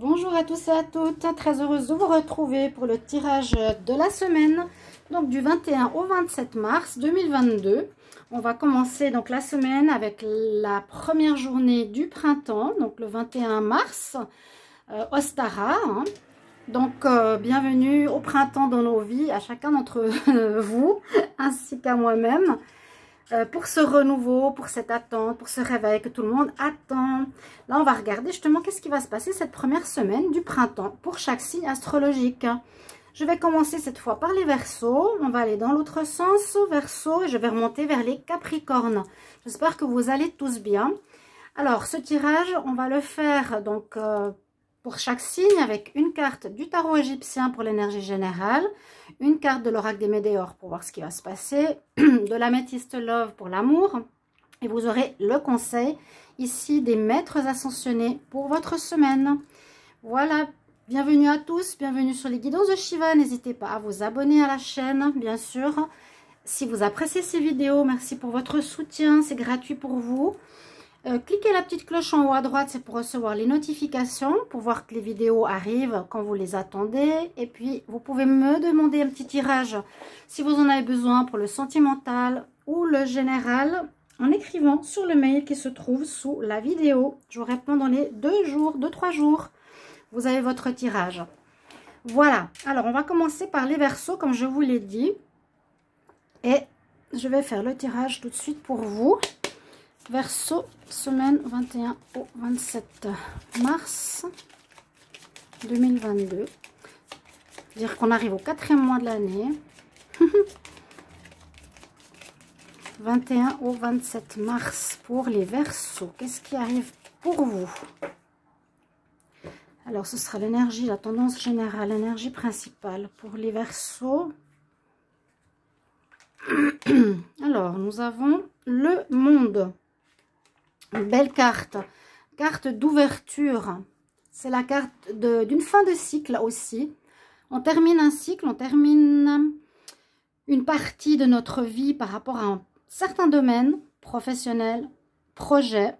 Bonjour à tous et à toutes, très heureuse de vous retrouver pour le tirage de la semaine, donc du 21 au 27 mars 2022. On va commencer donc la semaine avec la première journée du printemps, donc le 21 mars, Ostara. Donc bienvenue au printemps dans nos vies, à chacun d'entre vous, ainsi qu'à moi-même. Pour ce renouveau, pour cette attente, pour ce réveil que tout le monde attend. Là, on va regarder justement qu'est-ce qui va se passer cette première semaine du printemps pour chaque signe astrologique. Je vais commencer cette fois par les Verseaux. On va aller dans l'autre sens, Verseaux, et je vais remonter vers les Capricornes. J'espère que vous allez tous bien. Alors, ce tirage, on va le faire donc pour chaque signe avec une carte du tarot égyptien pour l'énergie générale, une carte de l'oracle des Médéors pour voir ce qui va se passer, de l'améthyste love pour l'amour, et vous aurez le conseil ici des maîtres ascensionnés pour votre semaine. Voilà, bienvenue à tous, bienvenue sur les guidances de Shiva. N'hésitez pas à vous abonner à la chaîne, bien sûr. Si vous appréciez ces vidéos, merci pour votre soutien, c'est gratuit pour vous. Cliquez la petite cloche en haut à droite, c'est pour recevoir les notifications, pour voir que les vidéos arrivent quand vous les attendez. Et puis, vous pouvez me demander un petit tirage si vous en avez besoin pour le sentimental ou le général, en écrivant sur le mail qui se trouve sous la vidéo. Je vous réponds dans les 2-3 jours. Vous avez votre tirage. Voilà. Alors, on va commencer par les Verseaux, comme je vous l'ai dit. Et je vais faire le tirage tout de suite pour vous. Verseau, semaine 21 au 27 mars 2022. Dire qu'on arrive au 4e mois de l'année. 21 au 27 mars pour les Verseaux. Qu'est-ce qui arrive pour vous? Alors, ce sera l'énergie, la tendance générale, l'énergie principale pour les Verseaux. Alors, nous avons le monde. Une belle carte, carte d'ouverture. C'est la carte d'une fin de cycle aussi. On termine un cycle, on termine une partie de notre vie par rapport à un certain domaine professionnel, projet.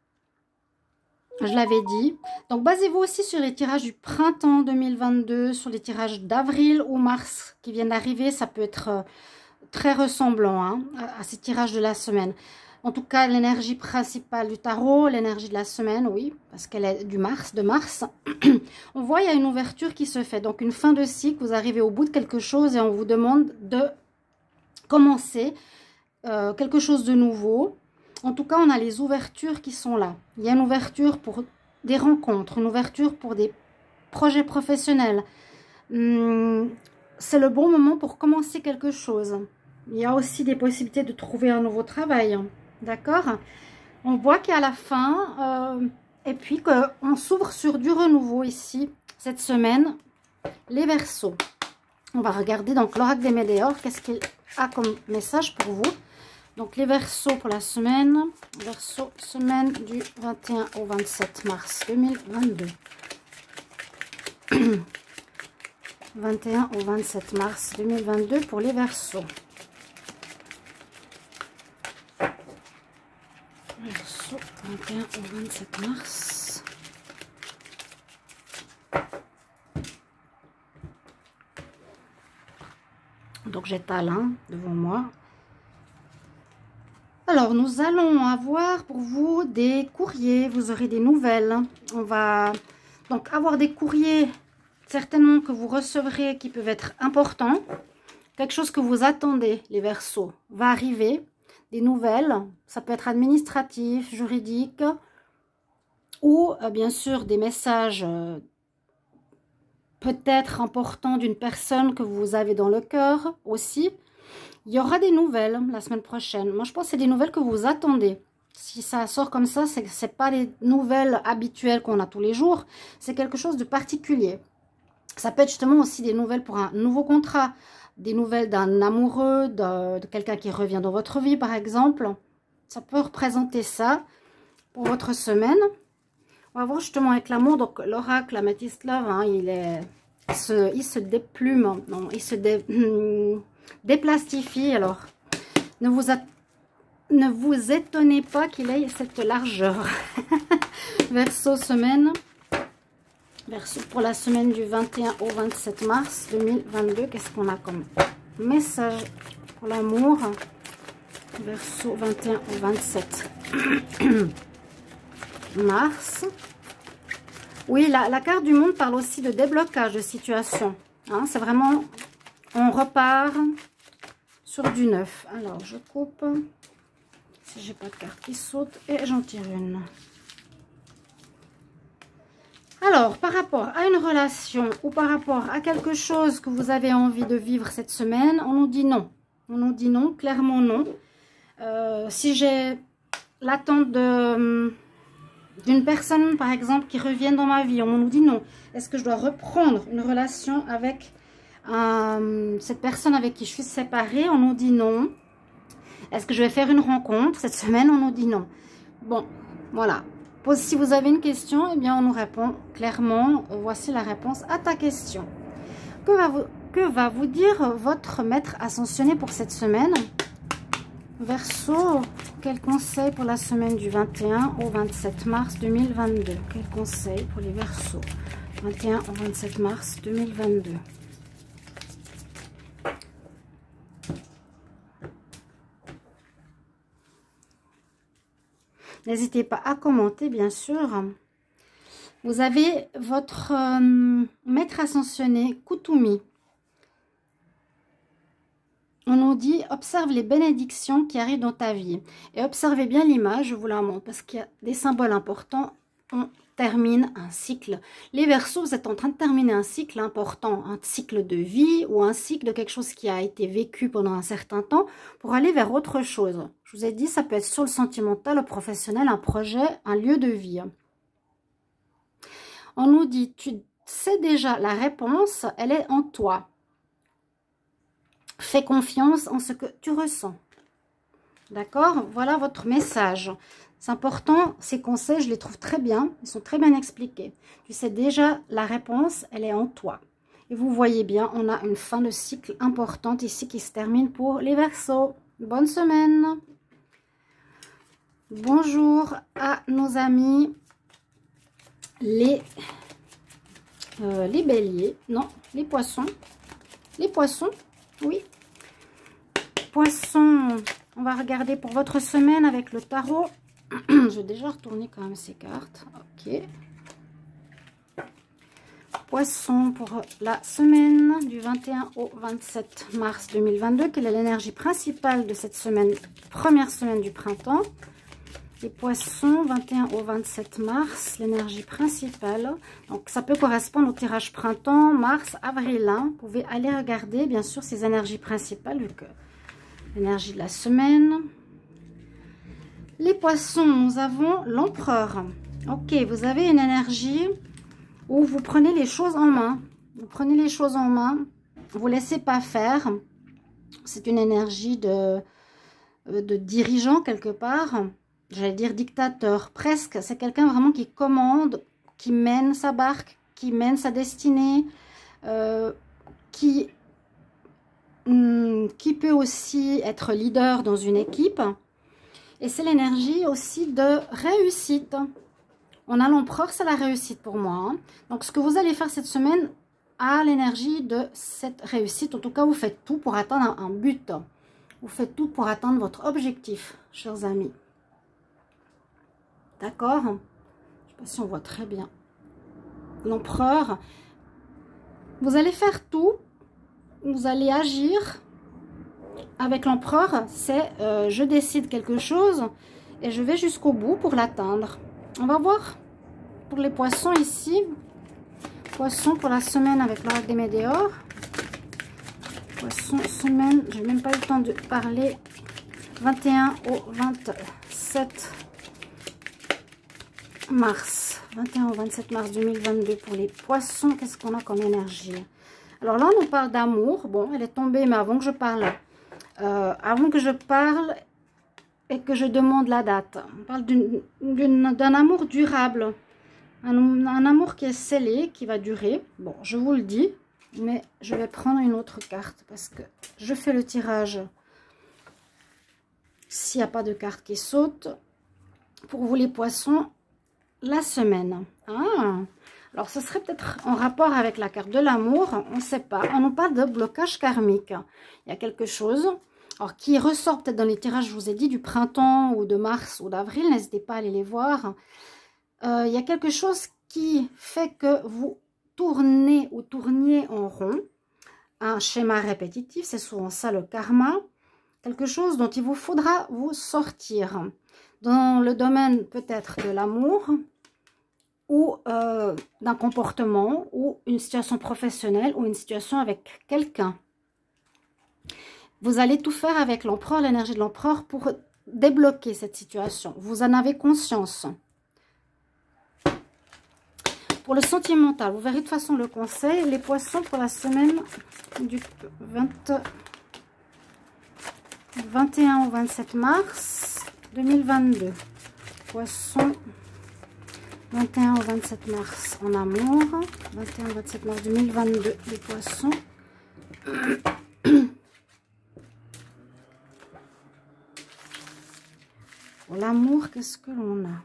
Je l'avais dit. Donc, basez-vous aussi sur les tirages du printemps 2022, sur les tirages d'avril ou mars qui viennent d'arriver. Ça peut être très ressemblant hein, à ces tirages de la semaine. En tout cas, l'énergie principale du tarot, l'énergie de la semaine, oui, parce qu'elle est de mars. On voit, il y a une ouverture qui se fait. Donc, une fin de cycle, vous arrivez au bout de quelque chose et on vous demande de commencer quelque chose de nouveau. En tout cas, on a les ouvertures qui sont là. Il y a une ouverture pour des rencontres, une ouverture pour des projets professionnels. C'est le bon moment pour commencer quelque chose. Il y a aussi des possibilités de trouver un nouveau travail. D'accord? On voit qu'à la fin, et puis qu'on s'ouvre sur du renouveau ici, cette semaine, les Verseaux. On va regarder donc l'oracle des Médéors, qu'est-ce qu'il a comme message pour vous. Donc les Verseaux pour la semaine, Verseaux, semaine du 21 au 27 mars 2022. 21 au 27 mars 2022 pour les Verseaux. Verseau, 21 au 27 mars. Donc j'étale devant moi. Alors nous allons avoir pour vous des courriers, vous aurez des nouvelles. On va donc avoir des courriers certainement que vous recevrez qui peuvent être importants. Quelque chose que vous attendez, les Verseaux, va arriver. Des nouvelles, ça peut être administratif, juridique, ou bien sûr des messages peut-être importants d'une personne que vous avez dans le cœur aussi. Il y aura des nouvelles la semaine prochaine. Moi, je pense que c'est des nouvelles que vous attendez. Si ça sort comme ça, c'est que ce n'est pas les nouvelles habituelles qu'on a tous les jours. C'est quelque chose de particulier. Ça peut être justement aussi des nouvelles pour un nouveau contrat. Des nouvelles d'un amoureux, de quelqu'un qui revient dans votre vie, par exemple. Ça peut représenter ça pour votre semaine. On va voir justement avec l'amour. Donc, l'oracle, l'améthyste love, hein, il se déplume. Non, il se déplastifie. Alors, ne vous étonnez pas qu'il ait cette largeur. Verseau, semaine Verseau pour la semaine du 21 au 27 mars 2022. Qu'est-ce qu'on a comme message pour l'amour? Verseau 21 au 27 mars. Oui, la carte du monde parle aussi de déblocage de situation. Hein, c'est vraiment, on repart sur du neuf. Alors, je coupe. Si j'ai pas de carte qui saute, et j'en tire une. Alors, par rapport à une relation ou par rapport à quelque chose que vous avez envie de vivre cette semaine, on nous dit non. On nous dit non, clairement non. Si j'ai l'attente d'une personne, par exemple, qui revient dans ma vie, on nous dit non. Est-ce que je dois reprendre une relation avec cette personne avec qui je suis séparée? On nous dit non. Est-ce que je vais faire une rencontre cette semaine? On nous dit non. Bon, voilà. Si vous avez une question, eh bien, on nous répond clairement. Voici la réponse à ta question. Que va vous dire votre maître ascensionné pour cette semaine? Verseau, quel conseil pour la semaine du 21 au 27 mars 2022? Quel conseil pour les Verseaux 21 au 27 mars 2022? N'hésitez pas à commenter, bien sûr. Vous avez votre maître ascensionné, Kutumi. On nous dit, observe les bénédictions qui arrivent dans ta vie. Et observez bien l'image, je vous la montre, parce qu'il y a des symboles importants. On termine un cycle. Les Verseaux, vous êtes en train de terminer un cycle important, un cycle de vie ou un cycle de quelque chose qui a été vécu pendant un certain temps pour aller vers autre chose. Je vous ai dit, ça peut être sur le sentimental, le professionnel, un projet, un lieu de vie. On nous dit, tu sais déjà la réponse, elle est en toi. Fais confiance en ce que tu ressens. D'accord? Voilà votre message. C'est important, ces conseils, je les trouve très bien. Ils sont très bien expliqués. Tu sais déjà la réponse, elle est en toi. Et vous voyez bien, on a une fin de cycle importante ici qui se termine pour les Verseaux. Bonne semaine. Bonjour à nos amis les béliers. Non, les poissons. Les poissons, oui. Poissons, on va regarder pour votre semaine avec le tarot. Je vais déjà retourner quand même ces cartes. Ok. Poissons pour la semaine du 21 au 27 mars 2022. Quelle est l'énergie principale de cette semaine, première semaine du printemps? Les poissons, 21 au 27 mars, l'énergie principale. Donc, ça peut correspondre au tirage printemps, mars, avril. Hein. Vous pouvez aller regarder, bien sûr, ces énergies principales, vu que l'énergie de la semaine. Les poissons, nous avons l'empereur. Ok, vous avez une énergie où vous prenez les choses en main. Vous prenez les choses en main. Vous ne laissez pas faire. C'est une énergie de dirigeant quelque part. J'allais dire dictateur, presque. C'est quelqu'un vraiment qui commande, qui mène sa barque, qui mène sa destinée, qui peut aussi être leader dans une équipe. Et c'est l'énergie aussi de réussite. On a l'empereur, c'est la réussite pour moi. Hein. Donc, ce que vous allez faire cette semaine a l'énergie de cette réussite. En tout cas, vous faites tout pour atteindre un but. Vous faites tout pour atteindre votre objectif, chers amis. D'accord? Je ne sais pas si on voit très bien. L'empereur. Vous allez faire tout. Vous allez agir. Avec l'empereur, c'est je décide quelque chose et je vais jusqu'au bout pour l'atteindre. On va voir pour les poissons ici. Poissons pour la semaine avec l'oracle des météores. Poissons, semaine, je n'ai même pas eu le temps de parler. 21 au 27 mars. 21 au 27 mars 2022 pour les poissons. Qu'est-ce qu'on a comme énergie? Alors là, on nous parle d'amour. Bon, elle est tombée, mais avant que je parle... et que je demande la date, on parle d'un amour durable, un amour qui est scellé, qui va durer. Bon, je vous le dis, mais je vais prendre une autre carte parce que je fais le tirage s'il n'y a pas de carte qui saute. Pour vous les poissons, la semaine. Ah, Alors, ce serait peut-être en rapport avec la carte de l'amour, on ne sait pas. On nous parle de blocage karmique. Il y a quelque chose, alors qui ressort peut-être dans les tirages, je vous ai dit, du printemps ou de mars ou d'avril. N'hésitez pas à aller les voir. Il y a quelque chose qui fait que vous tournez ou tourniez en rond. Un schéma répétitif, c'est souvent ça le karma. Quelque chose dont il vous faudra vous sortir. Dans le domaine peut-être de l'amour, ou d'un comportement, ou une situation professionnelle, ou une situation avec quelqu'un. Vous allez tout faire avec l'empereur, l'énergie de l'empereur, pour débloquer cette situation. Vous en avez conscience. Pour le sentimental, vous verrez de toute façon le conseil. Les poissons pour la semaine du 21 au 27 mars 2022. Poissons. 21 au 27 mars en amour, 21 au 27 mars 2022, les poissons. Pour l'amour, qu'est-ce que l'on a?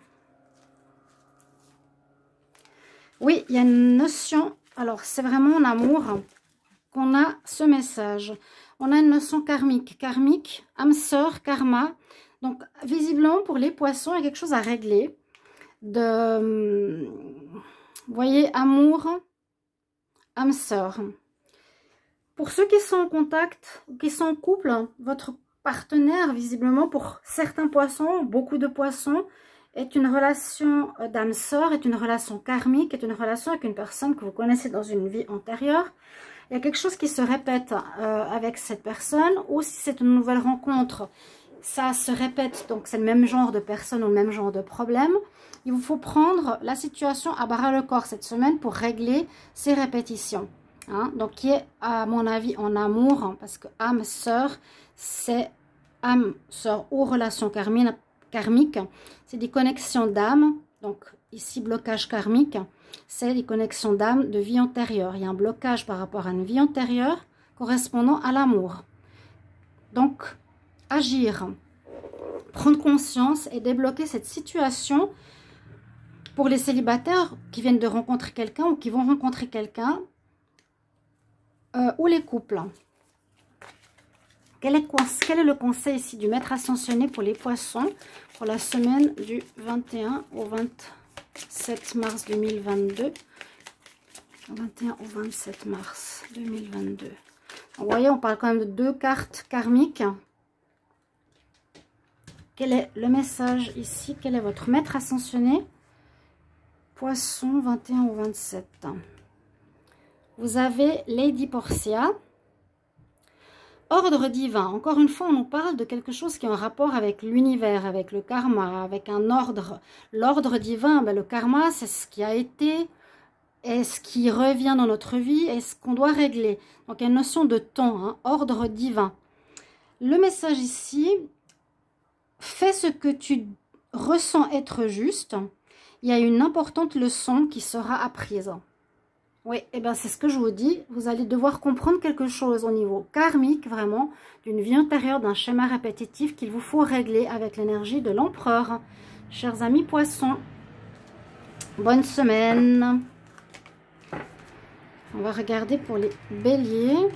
Oui, il y a une notion, alors c'est vraiment en amour qu'on a ce message. On a une notion karmique, âme sœur, karma. Donc visiblement pour les poissons, il y a quelque chose à régler. Vous voyez, amour, âme sœur. Pour ceux qui sont en contact, qui sont en couple, votre partenaire, visiblement, pour certains poissons, beaucoup de poissons, est une relation d'âme sœur, est une relation karmique, est une relation avec une personne que vous connaissez dans une vie antérieure. Il y a quelque chose qui se répète avec cette personne, ou si c'est une nouvelle rencontre, ça se répète, donc c'est le même genre de personne ou le même genre de problème. Il vous faut prendre la situation à bras le corps cette semaine pour régler ces répétitions. Hein? Donc, qui est, à mon avis, en amour, hein, parce que âme sœur, c'est âme sœur ou relation karmique. C'est des connexions d'âme. Donc, ici, blocage karmique, c'est des connexions d'âme de vie antérieure. Il y a un blocage par rapport à une vie antérieure correspondant à l'amour. Donc, agir, prendre conscience et débloquer cette situation. Pour les célibataires qui viennent de rencontrer quelqu'un ou qui vont rencontrer quelqu'un, ou les couples. Quel est le conseil ici du maître ascensionné pour les poissons pour la semaine du 21 au 27 mars 2022? 21 au 27 mars 2022. Vous voyez, on parle quand même de 2 cartes karmiques. Quel est le message ici? Quel est votre maître ascensionné? Poisson 21 au 27. Vous avez Lady Portia. Ordre divin. Encore une fois, on nous parle de quelque chose qui est en rapport avec l'univers, avec le karma, avec un ordre. L'ordre divin, ben, le karma, c'est ce qui a été et ce qui revient dans notre vie et ce qu'on doit régler. Donc, il y a une notion de temps, hein, ordre divin. Le message ici, fais ce que tu ressens être juste. Il y a une importante leçon qui sera apprise. Oui, et bien c'est ce que je vous dis. Vous allez devoir comprendre quelque chose au niveau karmique, vraiment, d'une vie antérieure, d'un schéma répétitif qu'il vous faut régler avec l'énergie de l'empereur. Chers amis poissons, bonne semaine. On va regarder pour les béliers.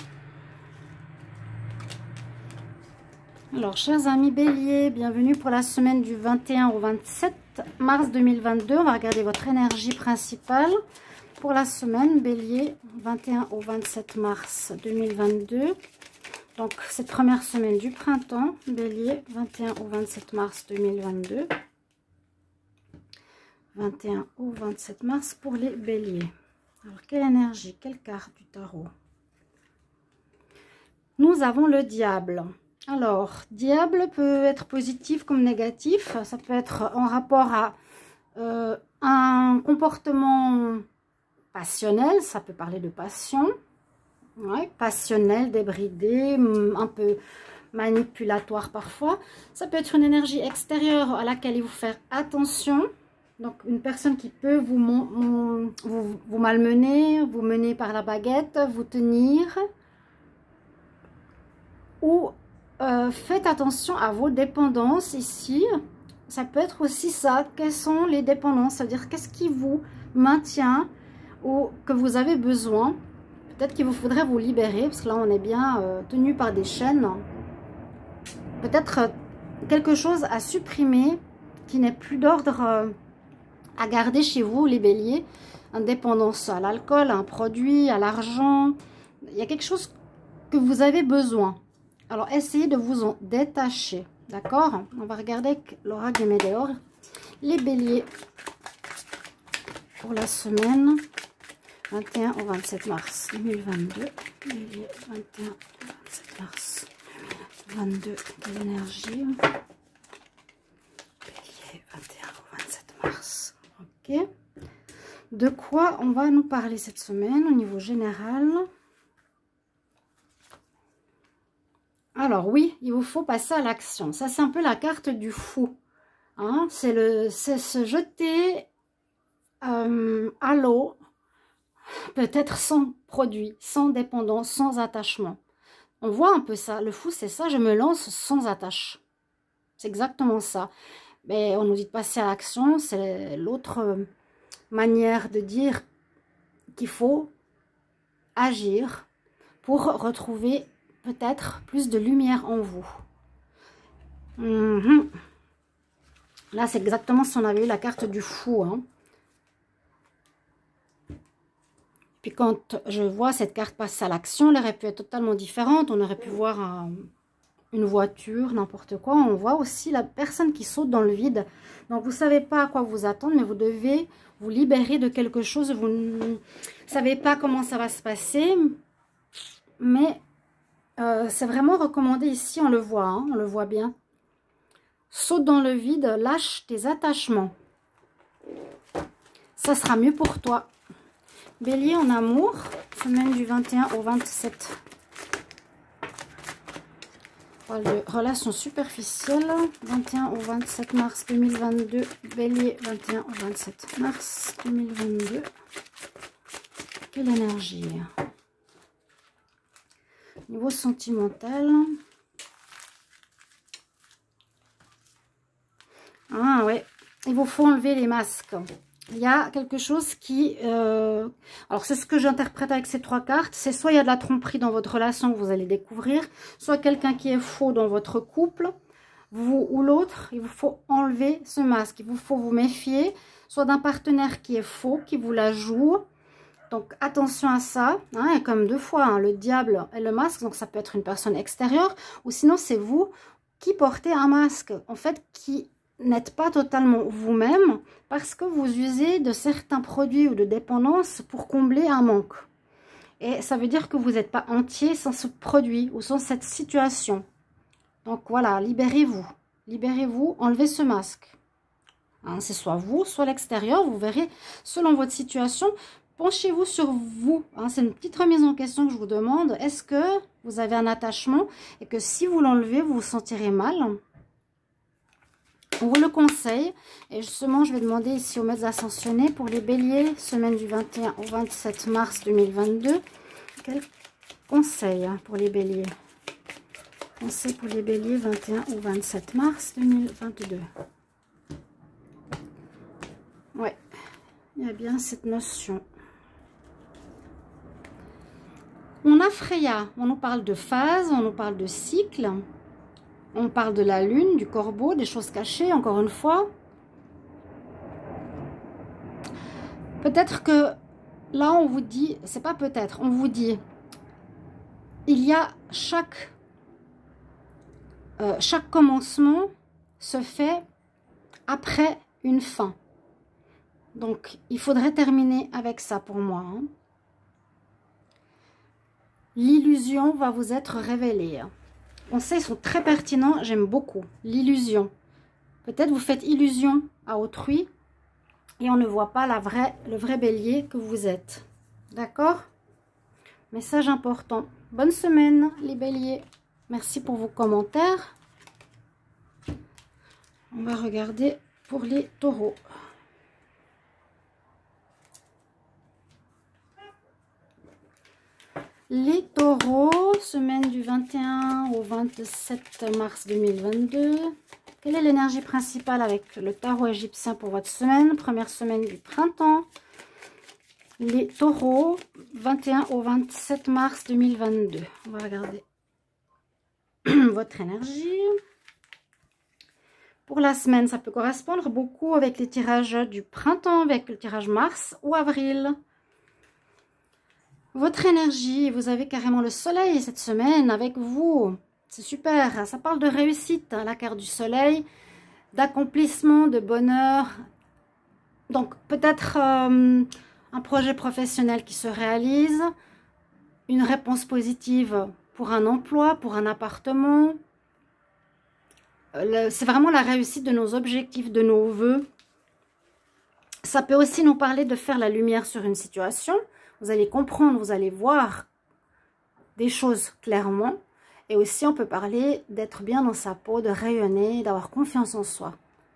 Alors, chers amis béliers, bienvenue pour la semaine du 21 au 27 mars 2022. On va regarder votre énergie principale pour la semaine bélier 21 au 27 mars 2022. Donc, cette première semaine du printemps, bélier 21 au 27 mars 2022. 21 au 27 mars pour les béliers. Alors, quelle énergie, quelle carte du tarot? Nous avons le diable. Alors, diable peut être positif comme négatif. Ça peut être en rapport à un comportement passionnel. Ça peut parler de passion. Ouais, passionnel, débridé, un peu manipulatoire parfois. Ça peut être une énergie extérieure à laquelle il faut faire attention. Donc, une personne qui peut vous malmener, vous mener par la baguette, vous tenir. Ou faites attention à vos dépendances ici. Ça peut être aussi ça. Quelles sont les dépendances? C'est-à-dire, qu'est-ce qui vous maintient ou que vous avez besoin. Peut-être qu'il vous faudrait vous libérer, parce que là on est bien tenu par des chaînes. Peut-être quelque chose à supprimer qui n'est plus d'ordre à garder chez vous, les béliers. Une dépendance à l'alcool, à un produit, à l'argent. Il y a quelque chose que vous avez besoin. Alors, essayez de vous en détacher. D'accord? On va regarder avec l'oracle des météores. Les béliers pour la semaine 21 au 27 mars 2022. Bélier 21 au 27 mars 2022. De l'énergie. Bélier 21 au 27 mars. Ok. De quoi on va nous parler cette semaine au niveau général? Alors oui, il vous faut passer à l'action. Ça, c'est un peu la carte du fou. Hein? C'est se jeter à l'eau, peut-être sans produit, sans dépendance, sans attachement. On voit un peu ça. Le fou, c'est ça, je me lance sans attache. C'est exactement ça. Mais on nous dit de passer à l'action, c'est l'autre manière de dire qu'il faut agir pour retrouver peut-être plus de lumière en vous. Là, c'est exactement si on avait eu la carte du fou. Hein. Puis quand je vois cette carte passer à l'action, elle aurait pu être totalement différente. On aurait pu voir une voiture, n'importe quoi. On voit aussi la personne qui saute dans le vide. Donc, vous ne savez pas à quoi vous attendre, mais vous devez vous libérer de quelque chose. Vous ne savez pas comment ça va se passer, mais c'est vraiment recommandé ici. On le voit, hein, on le voit bien. Saute dans le vide, lâche tes attachements. Ça sera mieux pour toi. Bélier en amour, semaine du 21 au 27. De relations superficielles, 21 au 27 mars 2022. Bélier, 21 au 27 mars 2022. Quelle énergie? Niveau sentimental. Ah ouais, il vous faut enlever les masques. Il y a quelque chose qui... alors, c'est ce que j'interprète avec ces trois cartes. C'est soit il y a de la tromperie dans votre relation que vous allez découvrir, soit quelqu'un qui est faux dans votre couple, vous ou l'autre, il vous faut enlever ce masque. Il vous faut vous méfier, soit d'un partenaire qui est faux, qui vous la joue. Donc, attention à ça. Hein, il y a comme deux fois hein, le diable et le masque. Donc, ça peut être une personne extérieure. Ou sinon, c'est vous qui portez un masque. En fait, qui n'êtes pas totalement vous-même parce que vous usez de certains produits ou de dépendance pour combler un manque. Et ça veut dire que vous n'êtes pas entier sans ce produit ou sans cette situation. Donc, voilà, libérez-vous. Libérez-vous, enlevez ce masque. Hein, c'est soit vous, soit l'extérieur. Vous verrez, selon votre situation... Penchez-vous sur vous. Hein, c'est une petite remise en question que je vous demande. Est-ce que vous avez un attachement et que si vous l'enlevez, vous vous sentirez mal? On vous le conseille. Et justement, je vais demander ici aux maîtres ascensionnés pour les béliers, semaine du 21 au 27 mars 2022. Quel conseil pour les béliers? Conseil pour les béliers, 21 au 27 mars 2022. Ouais, il y a bien cette notion. On a Freya, on nous parle de phase, on nous parle de cycle, on parle de la lune, du corbeau, des choses cachées, encore une fois. Peut-être que là on vous dit, c'est pas peut-être, on vous dit, il y a chaque commencement se fait après une fin. Donc il faudrait terminer avec ça pour moi. Hein. L'illusion va vous être révélée. Les conseils sont très pertinents, j'aime beaucoup. L'illusion. Peut-être vous faites illusion à autrui et on ne voit pas le vrai bélier que vous êtes. D'accord? Message important. Bonne semaine les béliers. Merci pour vos commentaires. On va regarder pour les taureaux. Les taureaux, semaine du 21 au 27 mars 2022. Quelle est l'énergie principale avec le tarot égyptien pour votre semaine? Première semaine du printemps. Les taureaux, 21 au 27 mars 2022. On va regarder votre énergie. Pour la semaine, ça peut correspondre beaucoup avec les tirages du printemps, avec le tirage mars ou avril. Votre énergie, vous avez carrément le soleil cette semaine avec vous. C'est super, ça parle de réussite, hein, la carte du soleil, d'accomplissement, de bonheur. Donc peut-être un projet professionnel qui se réalise, une réponse positive pour un emploi, pour un appartement. C'est vraiment la réussite de nos objectifs, de nos vœux. Ça peut aussi nous parler de faire la lumière sur une situation. Vous allez comprendre, vous allez voir des choses clairement. Et aussi, on peut parler d'être bien dans sa peau, de rayonner, d'avoir confiance en soi.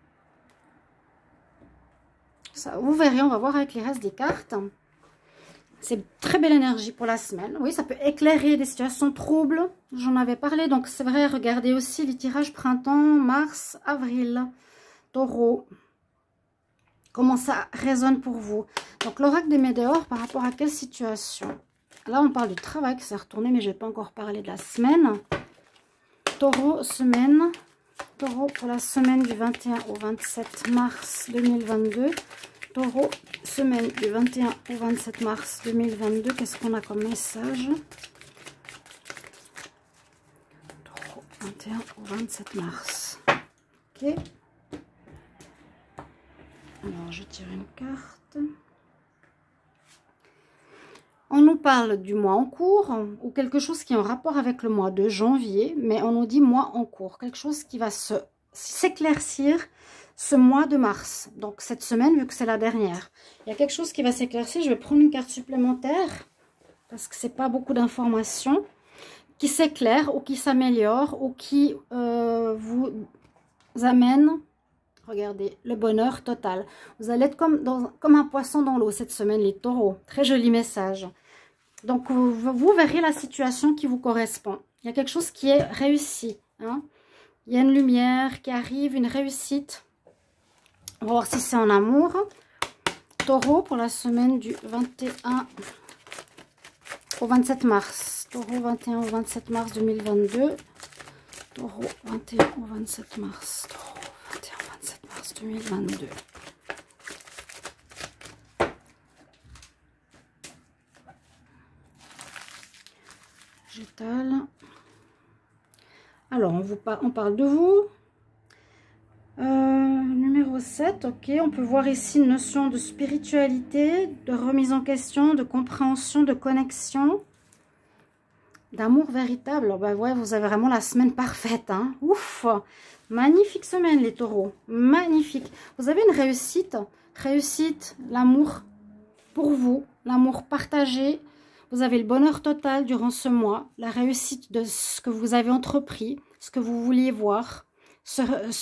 Ça, vous verrez, on va voir avec les restes des cartes. C'est très belle énergie pour la semaine. Oui, ça peut éclairer des situations troubles. J'en avais parlé. Donc, c'est vrai, regardez aussi les tirages printemps, mars, avril. Taureau. Comment ça résonne pour vous. Donc, l'oracle des météores, par rapport à quelle situation? Là, on parle du travail qui s'est retourné, mais je n'ai pas encore parlé de la semaine. Taureau, semaine. Taureau pour la semaine du 21 au 27 mars 2022. Taureau, semaine du 21 au 27 mars 2022. Qu'est-ce qu'on a comme message? Taureau, 21 au 27 mars. Ok. Alors, je tire une carte. On nous parle du mois en cours ou quelque chose qui est en rapport avec le mois de janvier, mais on nous dit mois en cours. Quelque chose qui va s'éclaircir ce mois de mars. Donc, cette semaine, vu que c'est la dernière. Il y a quelque chose qui va s'éclaircir. Je vais prendre une carte supplémentaire parce que c'est pas beaucoup d'informations qui s'éclairent ou qui s'améliorent ou qui vous amènent. Regardez, le bonheur total. Vous allez être comme un poisson dans l'eau cette semaine, les taureaux. Très joli message. Donc, vous verrez la situation qui vous correspond. Il y a quelque chose qui est réussi. Hein? Il y a une lumière qui arrive, une réussite. On va voir si c'est en amour. Taureau pour la semaine du 21 au 27 mars. Taureau 21 au 27 mars 2022. Taureau 21 au 27 mars. Taureau 21 au 27 mars 2022. J'étale. Alors, on parle de vous. Numéro 7, ok. On peut voir ici une notion de spiritualité, de remise en question, de compréhension, de connexion, d'amour véritable. Alors, bah ouais, vous avez vraiment la semaine parfaite. Hein. Ouf! Magnifique semaine, les taureaux. Magnifique. Vous avez une réussite. Réussite, l'amour pour vous, l'amour partagé. Vous avez le bonheur total durant ce mois, la réussite de ce que vous avez entrepris, ce que vous vouliez voir, se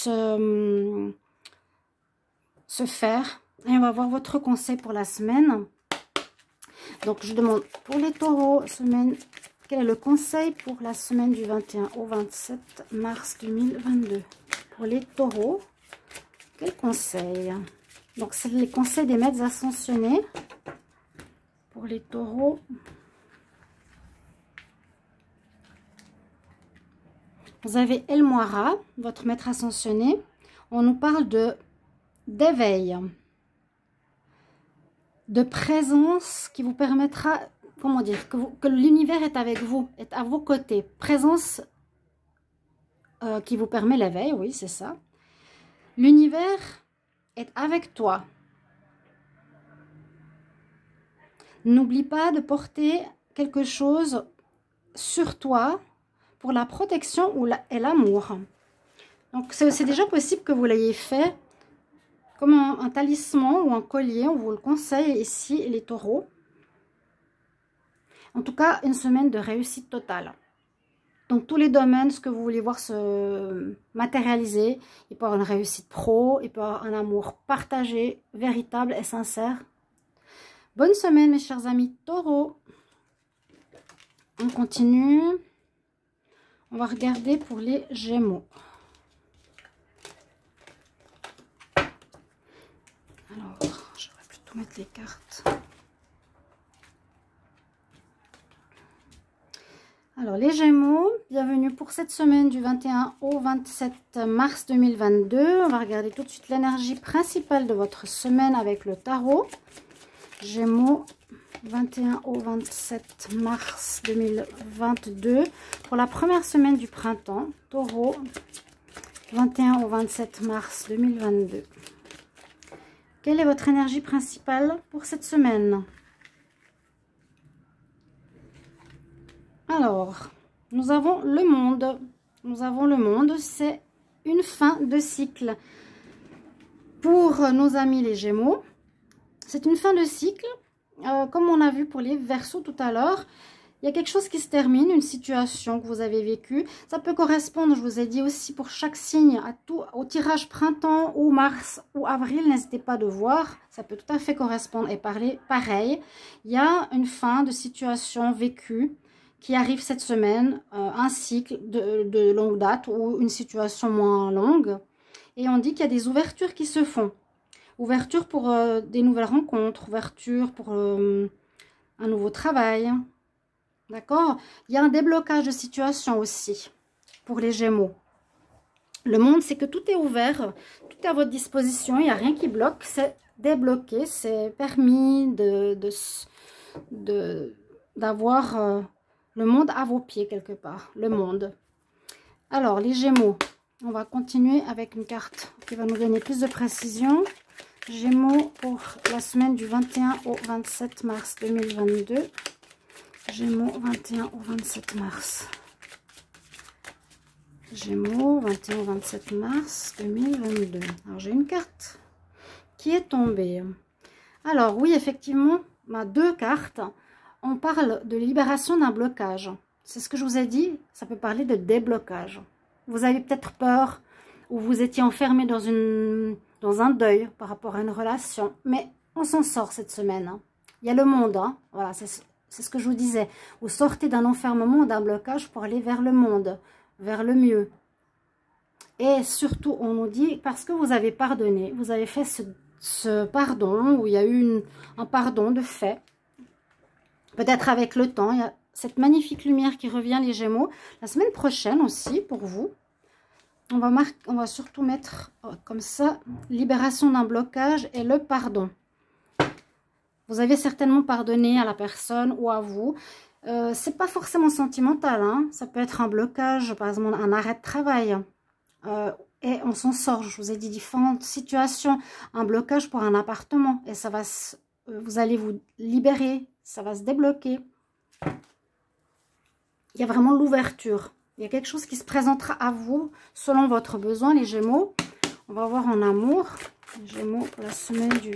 faire. Et on va voir votre conseil pour la semaine. Donc, je demande pour les taureaux, semaine, quel est le conseil pour la semaine du 21 au 27 mars 2022? Pour les taureaux, quel conseil? Donc, c'est les conseils des maîtres ascensionnés. Pour les taureaux, vous avez El Moira, votre maître ascensionné. On nous parle d'éveil, de présence qui vous permettra, comment dire, que l'univers est avec vous, est à vos côtés. Présence qui vous permet l'éveil, oui, c'est ça. L'univers est avec toi. N'oublie pas de porter quelque chose sur toi pour la protection et l'amour. Donc, c'est déjà possible que vous l'ayez fait comme un talisman ou un collier. On vous le conseille ici, les taureaux. En tout cas, une semaine de réussite totale. Donc, tous les domaines, ce que vous voulez voir se matérialiser. Il peut y avoir une réussite pro, il peut y avoir un amour partagé, véritable et sincère. Bonne semaine, mes chers amis taureaux. On continue. On va regarder pour les Gémeaux. Alors, je vais plutôt mettre les cartes. Alors, les Gémeaux, bienvenue pour cette semaine du 21 au 27 mars 2022. On va regarder tout de suite l'énergie principale de votre semaine avec le tarot. Gémeaux, 21 au 27 mars 2022. Pour la première semaine du printemps, Taureau, 21 au 27 mars 2022. Quelle est votre énergie principale pour cette semaine? Alors, nous avons le monde. Nous avons le monde, c'est une fin de cycle. Pour nos amis les Gémeaux, c'est une fin de cycle. Comme on a vu pour les Verseaux tout à l'heure, il y a quelque chose qui se termine, une situation que vous avez vécue. Ça peut correspondre, je vous ai dit aussi, pour chaque signe, au tirage printemps ou mars ou avril. N'hésitez pas de voir, ça peut tout à fait correspondre et parler pareil. Il y a une fin de situation vécue qui arrive cette semaine, un cycle de longue date ou une situation moins longue. Et on dit qu'il y a des ouvertures qui se font. Ouverture pour des nouvelles rencontres, ouverture pour un nouveau travail. D'accord? Il y a un déblocage de situation aussi pour les Gémeaux. Le monde, c'est que tout est ouvert, tout est à votre disposition, il n'y a rien qui bloque, c'est débloqué, c'est permis d'avoir le monde à vos pieds quelque part, le monde. Alors, les Gémeaux, on va continuer avec une carte qui va nous donner plus de précision. Gémeaux pour la semaine du 21 au 27 mars 2022. Gémeaux, 21 au 27 mars. Gémeaux, 21 au 27 mars 2022. Alors, j'ai une carte qui est tombée. Alors, oui, effectivement, deux cartes. On parle de libération d'un blocage. C'est ce que je vous ai dit, ça peut parler de déblocage. Vous avez peut-être peur ou vous étiez enfermé dans un deuil par rapport à une relation. Mais on s'en sort cette semaine. Hein. Il y a le monde. Hein. Voilà, c'est ce que je vous disais. Vous sortez d'un enfermement, d'un blocage pour aller vers le monde, vers le mieux. Et surtout, on nous dit, parce que vous avez pardonné, vous avez fait ce pardon, où il y a eu un pardon de fait. Peut-être avec le temps, il y a cette magnifique lumière qui revient les Gémeaux. La semaine prochaine aussi, pour vous, on va surtout mettre comme ça, libération d'un blocage et le pardon. Vous avez certainement pardonné à la personne ou à vous. C'est pas forcément sentimental, hein. Ça peut être un blocage, par exemple un arrêt de travail. Et on s'en sort, je vous ai dit différentes situations. Un blocage pour un appartement et ça va vous allez vous libérer. Ça va se débloquer. Il y a vraiment l'ouverture. Il y a quelque chose qui se présentera à vous selon votre besoin, les Gémeaux. On va voir en amour. Les Gémeaux pour la semaine du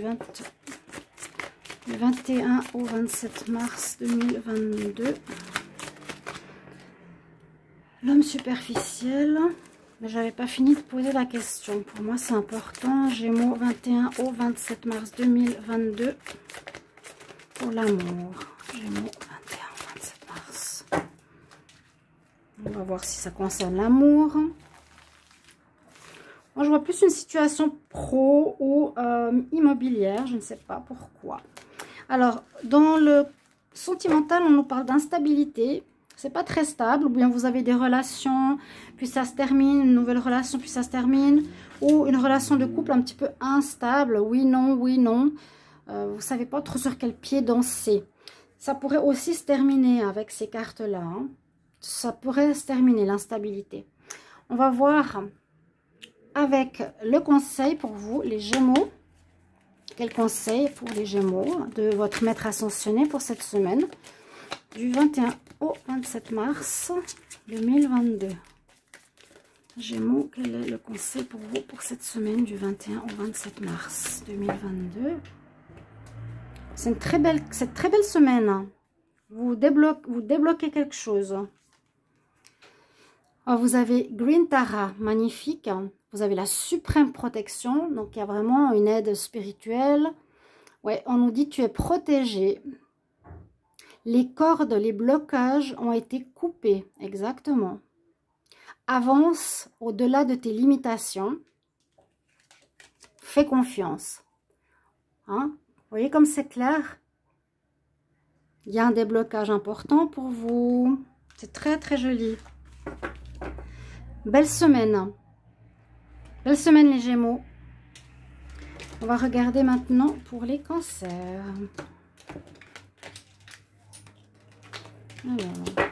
21 au 27 mars 2022. L'homme superficiel. Mais j'avais pas fini de poser la question. Pour moi, c'est important. Gémeaux 21 au 27 mars 2022. Pour l'amour, Gémeaux 21-27 mars. On va voir si ça concerne l'amour. Moi, je vois plus une situation pro ou immobilière. Je ne sais pas pourquoi. Alors, dans le sentimental, on nous parle d'instabilité. C'est pas très stable. Ou bien vous avez des relations, puis ça se termine. Une nouvelle relation, puis ça se termine. Ou une relation de couple un petit peu instable. Oui, non, oui, non. Vous ne savez pas trop sur quel pied danser. Ça pourrait aussi se terminer avec ces cartes-là. Hein. Ça pourrait se terminer, l'instabilité. On va voir avec le conseil pour vous, les Gémeaux. Quel conseil pour les Gémeaux de votre maître ascensionné pour cette semaine du 21 au 27 mars 2022. Gémeaux, quel est le conseil pour vous pour cette semaine du 21 au 27 mars 2022? C'est une très belle semaine. Vous débloquez quelque chose. Alors, vous avez Green Tara, magnifique. Vous avez la suprême protection. Donc, il y a vraiment une aide spirituelle. Ouais, on nous dit tu es protégé. Les cordes, les blocages ont été coupés. Exactement. Avance au-delà de tes limitations. Fais confiance. Hein? Vous voyez comme c'est clair? Il y a un déblocage important pour vous. C'est très très joli. Belle semaine. Belle semaine les Gémeaux. On va regarder maintenant pour les cancers. Alors.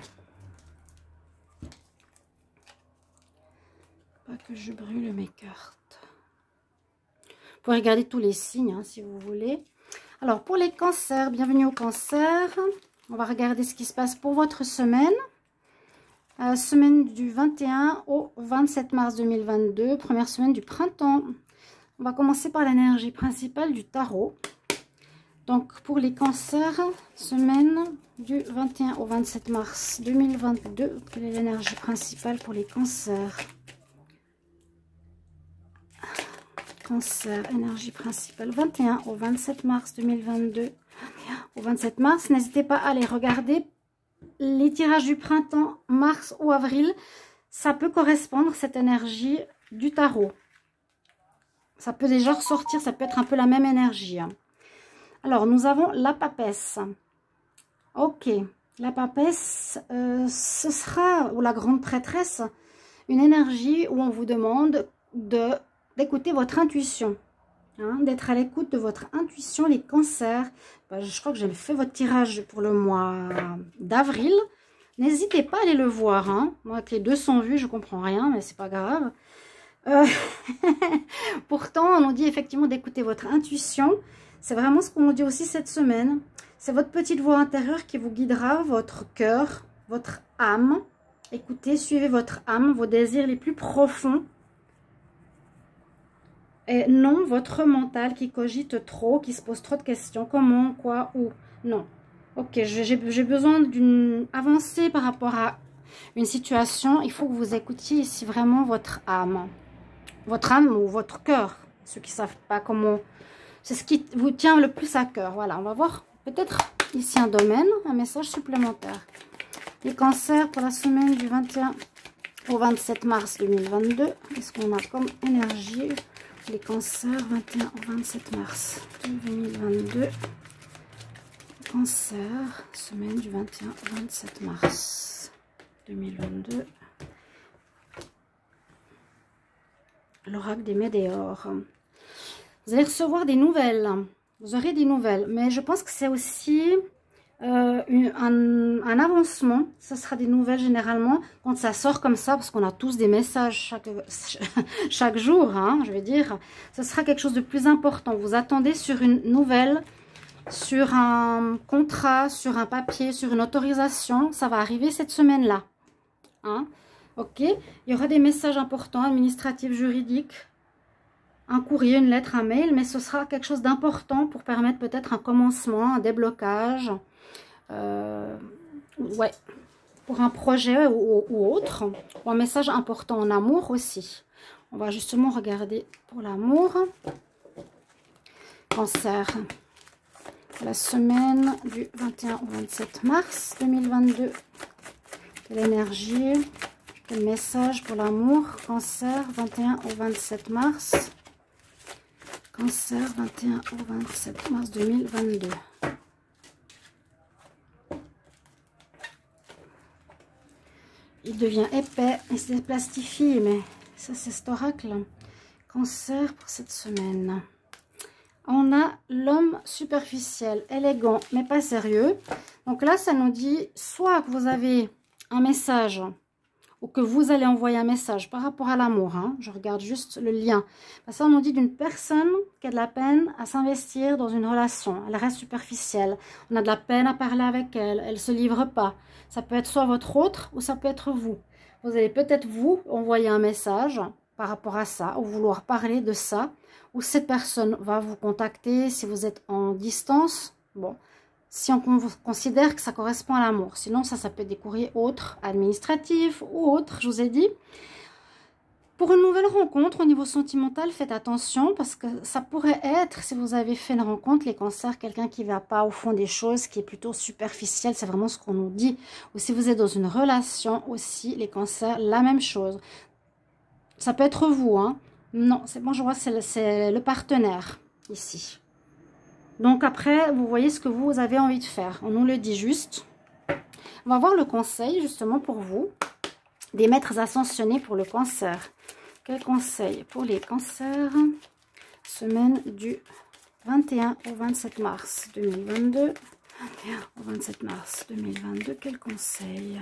Pas que je brûle mes cartes. Vous pouvez regarder tous les signes hein, si vous voulez. Alors pour les cancers, bienvenue au cancer. On va regarder ce qui se passe pour votre semaine. Semaine du 21 au 27 mars 2022, première semaine du printemps. On va commencer par l'énergie principale du tarot. Donc pour les cancers, semaine du 21 au 27 mars 2022, quelle est l'énergie principale pour les cancers? Cancer, énergie principale, 21 au 27 mars 2022. Au 27 mars, n'hésitez pas à aller regarder les tirages du printemps, mars ou avril. Ça peut correspondre, cette énergie du tarot. Ça peut déjà ressortir, ça peut être un peu la même énergie. Alors, nous avons la papesse. Ok, la papesse, ce sera, ou la grande prêtresse, une énergie où on vous demande d'écouter votre intuition. Hein, d'être à l'écoute de votre intuition, les cancers. Je crois que j'ai fait votre tirage pour le mois d'avril. N'hésitez pas à aller le voir. Hein. Moi, avec les 200 vues, je comprends rien, mais c'est pas grave. Pourtant, on nous dit effectivement d'écouter votre intuition. C'est vraiment ce qu'on nous dit aussi cette semaine. C'est votre petite voix intérieure qui vous guidera, votre cœur, votre âme. Écoutez, suivez votre âme, vos désirs les plus profonds. Et non votre mental qui cogite trop, qui se pose trop de questions. Comment, quoi, où. Non. Ok, j'ai besoin d'une avancée par rapport à une situation. Il faut que vous écoutiez ici vraiment votre âme. Votre âme ou votre cœur. Ceux qui ne savent pas comment... C'est ce qui vous tient le plus à cœur. Voilà, on va voir peut-être ici un domaine, un message supplémentaire. Les cancers pour la semaine du 21 au 27 mars 2022. Qu'est-ce qu'on a comme énergie ? Les cancers, 21 au 27 mars 2022. Cancer, semaine du 21 au 27 mars 2022. L'oracle des météores. Vous allez recevoir des nouvelles. Vous aurez des nouvelles. Mais je pense que c'est aussi un avancement. Ce sera des nouvelles généralement quand ça sort comme ça. Parce qu'on a tous des messages chaque jour. Hein, je veux dire. Ce sera quelque chose de plus important. Vous attendez sur une nouvelle, sur un contrat, sur un papier, sur une autorisation. Ça va arriver cette semaine-là. Hein, ok. Il y aura des messages importants, administratifs, juridiques. Un courrier, une lettre, un mail, mais ce sera quelque chose d'important pour permettre peut-être un commencement, un déblocage, ouais, pour un projet ou autre, ou un message important en amour aussi. On va justement regarder pour l'amour. Cancer, la semaine du 21 au 27 mars 2022. Quelle énergie, quel message pour l'amour? Cancer, 21 au 27 mars. Cancer, 21 au 27 mars 2022. Il devient épais et se plastifie, mais ça c'est cet oracle. Cancer pour cette semaine. On a l'homme superficiel, élégant, mais pas sérieux. Donc là, ça nous dit soit que vous avez un message ou que vous allez envoyer un message par rapport à l'amour. Hein, je regarde juste le lien. Ça, on nous dit d'une personne qui a de la peine à s'investir dans une relation. Elle reste superficielle. On a de la peine à parler avec elle. Elle ne se livre pas. Ça peut être soit votre autre ou ça peut être vous. Vous allez peut-être vous envoyer un message par rapport à ça ou vouloir parler de ça. Ou cette personne va vous contacter si vous êtes en distance. Bon. Si on considère que ça correspond à l'amour. Sinon, ça peut être des courriers autres, administratifs ou autres, je vous ai dit. Pour une nouvelle rencontre au niveau sentimental, faites attention parce que ça pourrait être, si vous avez fait une rencontre, les cancers, quelqu'un qui ne va pas au fond des choses, qui est plutôt superficiel, c'est vraiment ce qu'on nous dit. Ou si vous êtes dans une relation aussi, les cancers, la même chose. Ça peut être vous, hein. Non, c'est bon, je vois, c'est le partenaire ici. Donc après, vous voyez ce que vous avez envie de faire. On nous le dit juste. On va voir le conseil justement pour vous, des maîtres ascensionnés pour le cancer. Quel conseil pour les cancers? Semaine du 21 au 27 mars 2022. 21 au 27 mars 2022, quel conseil?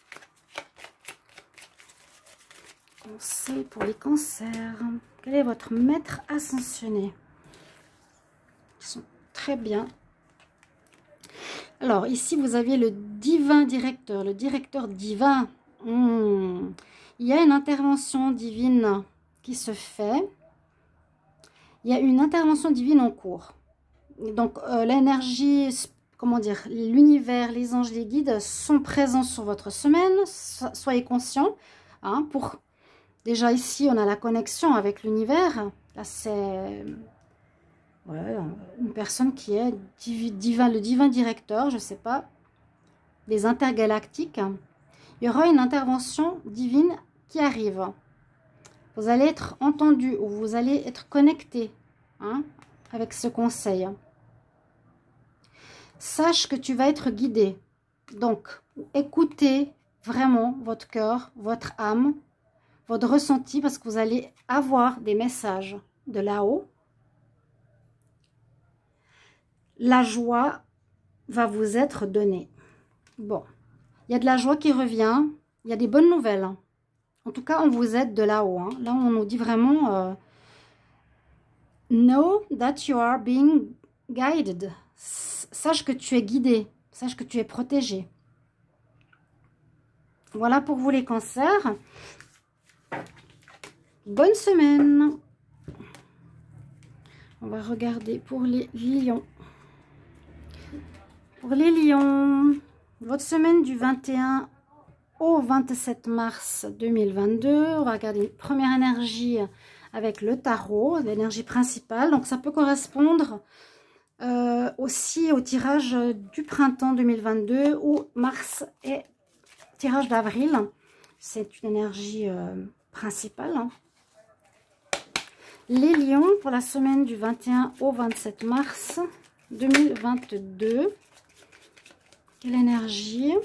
Conseil pour les cancers. Quel est votre maître ascensionné? Ils sont très bien. Alors, ici, vous avez le divin directeur, le directeur divin. Il y a une intervention divine qui se fait. Il y a une intervention divine en cours. Donc, l'énergie, comment dire, l'univers, les anges, les guides sont présents sur votre semaine. Soyez conscients. Hein, pour déjà, ici, on a la connexion avec l'univers. Là, c'est... Ouais, une personne qui est le divin directeur, je ne sais pas, des intergalactiques. Il y aura une intervention divine qui arrive. Vous allez être entendu ou vous allez être connecté, hein, avec ce conseil. Sache que tu vas être guidé. Donc, écoutez vraiment votre cœur, votre âme, votre ressenti, parce que vous allez avoir des messages de là-haut. La joie va vous être donnée. Bon, il y a de la joie qui revient. Il y a des bonnes nouvelles. En tout cas, on vous aide de là-haut. Hein. Là, on nous dit vraiment know that you are being guided. Sache que tu es guidé. Sache que tu es protégé. Voilà pour vous les cancers. Bonne semaine. On va regarder pour les lions. Pour les lions, votre semaine du 21 au 27 mars 2022, on va regarder une première énergie avec le tarot, l'énergie principale. Donc ça peut correspondre aussi au tirage du printemps 2022 ou mars et tirage d'avril. C'est une énergie principale. Hein. Les lions pour la semaine du 21 au 27 mars 2022. Quelle énergie?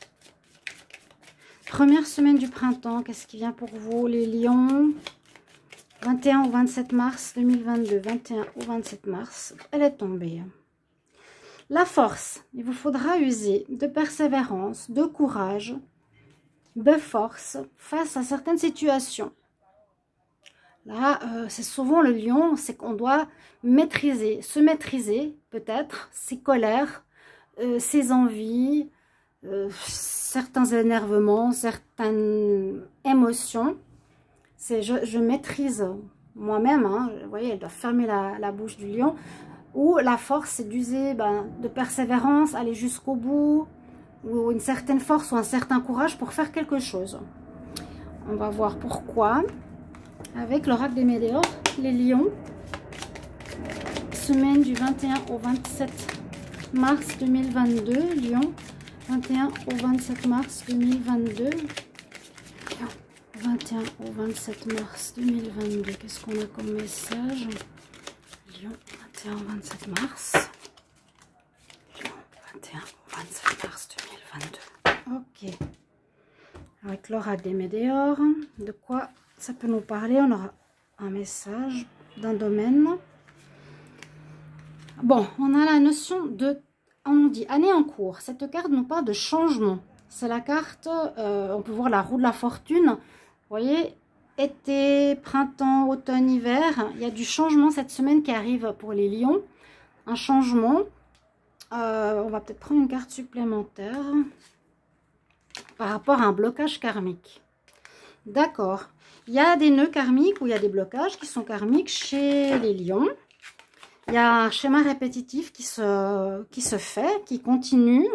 Première semaine du printemps, qu'est-ce qui vient pour vous les lions? 21 au 27 mars 2022, 21 au 27 mars, elle est tombée. La force, il vous faudra user de persévérance, de courage, de force face à certaines situations. Là, c'est souvent le lion, c'est qu'on doit maîtriser, se maîtriser peut-être, ses colères, ses envies, certains énervements, certaines émotions. Je maîtrise moi-même, hein, vous voyez, elle doit fermer la bouche du lion. Ou la force, c'est d'user de persévérance, aller jusqu'au bout, ou une certaine force ou un certain courage pour faire quelque chose. On va voir pourquoi. Avec l'oracle des météores, les lions, semaine du 21 au 27 mars 2022, Lion, 21 au 27 mars 2022, 21 au 27 mars 2022, qu'est-ce qu'on a comme message? Lion, 21 au 27 mars, Lion, 21 au 27 mars 2022, ok. Avec l'oracle des météores, de quoi ça peut nous parler? On aura un message d'un domaine. Bon, on a la notion de, on dit année en cours. Cette carte nous parle de changement. C'est la carte, on peut voir la roue de la fortune. Vous voyez, été, printemps, automne, hiver. Il y a du changement cette semaine qui arrive pour les lions. Un changement. On va peut-être prendre une carte supplémentaire par rapport à un blocage karmique. D'accord. Il y a des nœuds karmiques ou il y a des blocages qui sont karmiques chez les lions. Il y a un schéma répétitif qui se fait, qui continue.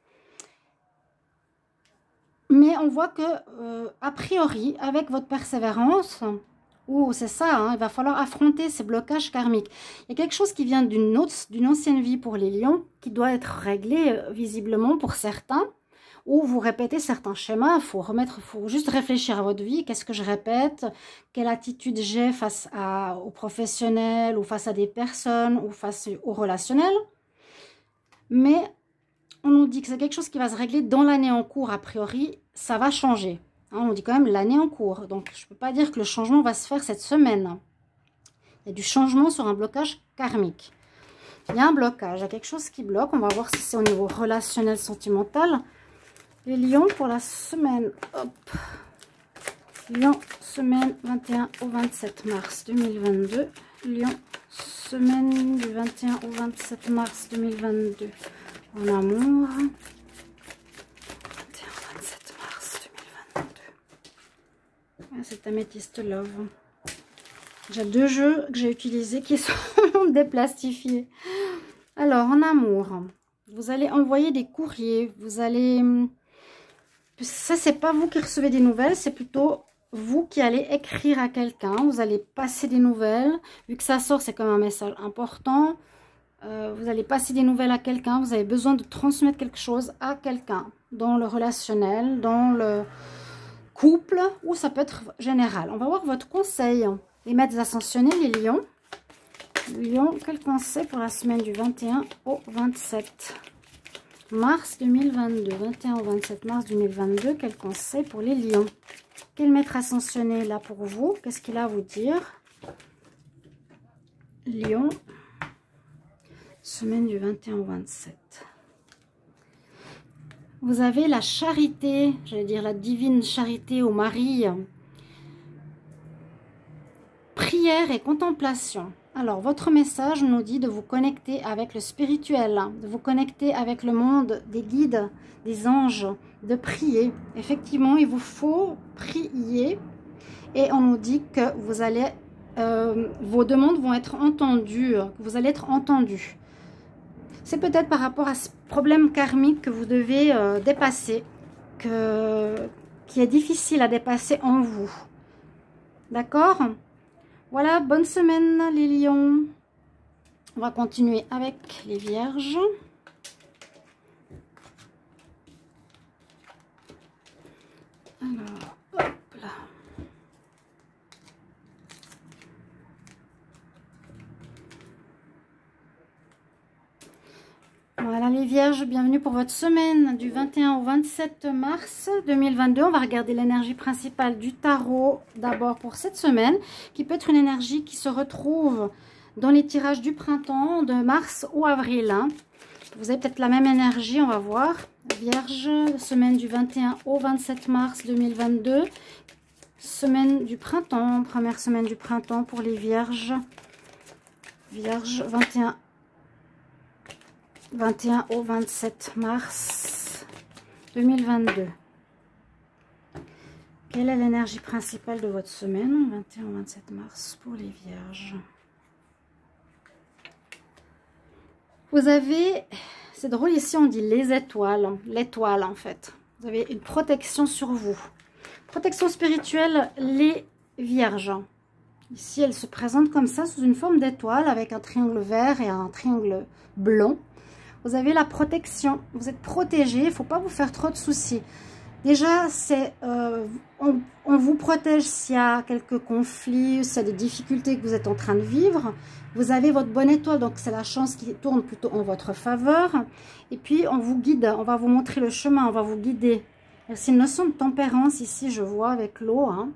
Mais on voit que, a priori, avec votre persévérance, ou c'est ça, hein, il va falloir affronter ces blocages karmiques. Il y a quelque chose qui vient d'une ancienne vie pour les lions, qui doit être réglé visiblement pour certains. Ou vous répétez certains schémas, il faut juste réfléchir à votre vie. Qu'est-ce que je répète? Quelle attitude j'ai face aux professionnels, ou face à des personnes, ou face au relationnel? Mais on nous nous dit que c'est quelque chose qui va se régler dans l'année en cours. A priori, ça va changer. Hein, on dit quand même l'année en cours. Donc, je ne peux pas dire que le changement va se faire cette semaine. Il y a du changement sur un blocage karmique. Il y a un blocage, il y a quelque chose qui bloque. On va voir si c'est au niveau relationnel, sentimental. Les lions pour la semaine. Hop. Lion, semaine 21 au 27 mars 2022. Lion, semaine du 21 au 27 mars 2022. En amour. 21 au 27 mars 2022. C'est Améthyste Love. J'ai 2 jeux que j'ai utilisés qui sont déplastifiés. Alors, en amour, vous allez envoyer des courriers. Vous allez... Ça, c'est pas vous qui recevez des nouvelles, c'est plutôt vous qui allez écrire à quelqu'un. Vous allez passer des nouvelles. Vu que ça sort, c'est comme un message important. Vous allez passer des nouvelles à quelqu'un. Vous avez besoin de transmettre quelque chose à quelqu'un. Dans le relationnel, dans le couple, ou ça peut être général. On va voir votre conseil. Les maîtres ascensionnés, les lions. Lions, quel conseil pour la semaine du 21 au 27 mars 2022. 21 au 27 mars 2022, quel conseil pour les lions? Quel maître ascensionné là pour vous? Qu'est-ce qu'il a à vous dire? Lion, semaine du 21 au 27. Vous avez la charité, j'allais dire la divine charité au mari. Prière et contemplation. Alors, votre message nous dit de vous connecter avec le spirituel, de vous connecter avec le monde des guides, des anges, de prier. Effectivement, il vous faut prier et on nous dit que vous allez, vos demandes vont être entendues, que vous allez être entendu. C'est peut-être par rapport à ce problème karmique que vous devez dépasser, qui est difficile à dépasser en vous. D'accord ? Voilà, bonne semaine les lions. On va continuer avec les vierges. Alors, hop là. Voilà les vierges, bienvenue pour votre semaine du 21 au 27 mars 2022. On va regarder l'énergie principale du tarot d'abord pour cette semaine, qui peut être une énergie qui se retrouve dans les tirages du printemps, de mars ou avril. Hein. Vous avez peut-être la même énergie, on va voir. Vierge, semaine du 21 au 27 mars 2022. Semaine du printemps, première semaine du printemps pour les vierges. Vierge, 21 au 27 mars 2022. Quelle est l'énergie principale de votre semaine, 21 au 27 mars pour les vierges? Vous avez, c'est drôle, ici on dit les étoiles, l'étoile en fait. Vous avez une protection sur vous. Protection spirituelle, les vierges. Ici, elle se présente comme ça, sous une forme d'étoile, avec un triangle vert et un triangle blanc. Vous avez la protection, vous êtes protégé, il ne faut pas vous faire trop de soucis. Déjà, on vous protège s'il y a quelques conflits, s'il y a des difficultés que vous êtes en train de vivre. Vous avez votre bonne étoile, donc c'est la chance qui tourne plutôt en votre faveur. Et puis, on vous guide, on va vous montrer le chemin, on va vous guider. C'est une notion de tempérance ici, je vois, avec l'eau. Hein.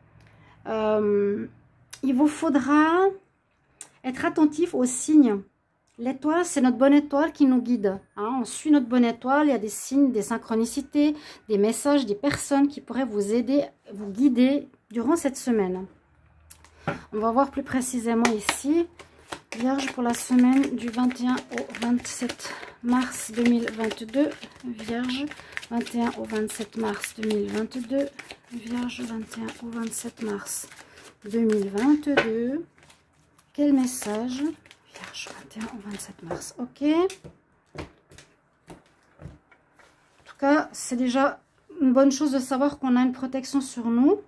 Il vous faudra être attentif aux signes. L'étoile, c'est notre bonne étoile qui nous guide. Hein. On suit notre bonne étoile, il y a des signes, des synchronicités, des messages, des personnes qui pourraient vous aider, vous guider durant cette semaine. On va voir plus précisément ici. Vierge pour la semaine du 21 au 27 mars 2022. Vierge, 21 au 27 mars 2022. Vierge, 21 au 27 mars 2022. Quel message? Vierge, 21 au 27 mars. Ok. En tout cas, c'est déjà une bonne chose de savoir qu'on a une protection sur nous.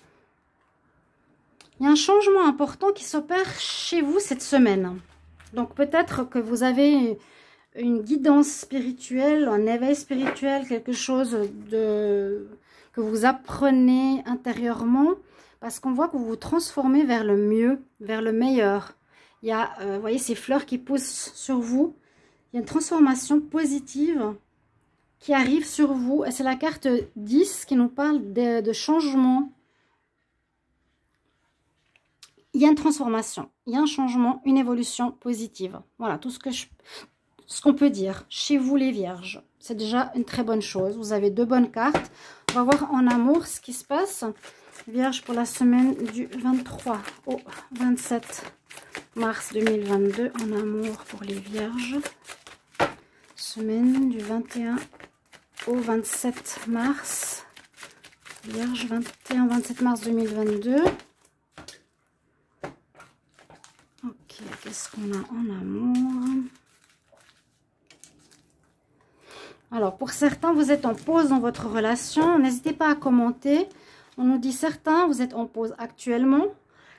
Il y a un changement important qui s'opère chez vous cette semaine. Donc peut-être que vous avez une guidance spirituelle, un éveil spirituel, quelque chose que vous apprenez intérieurement. Parce qu'on voit que vous vous transformez vers le mieux, vers le meilleur. Il y a, vous voyez, ces fleurs qui poussent sur vous. Il y a une transformation positive qui arrive sur vous. Et c'est la carte 10 qui nous parle de changement. Il y a une transformation, il y a un changement, une évolution positive. Voilà, tout ce qu'on peut dire. Chez vous les vierges, c'est déjà une très bonne chose. Vous avez 2 bonnes cartes. On va voir en amour ce qui se passe. Vierge pour la semaine du 23 au 27 mars 2022. En amour pour les vierges. Semaine du 21 au 27 mars. Vierge, 21-27 mars 2022. Ok, qu'est-ce qu'on a en amour? Alors, pour certains, vous êtes en pause dans votre relation. N'hésitez pas à commenter. On nous dit certains, vous êtes en pause actuellement.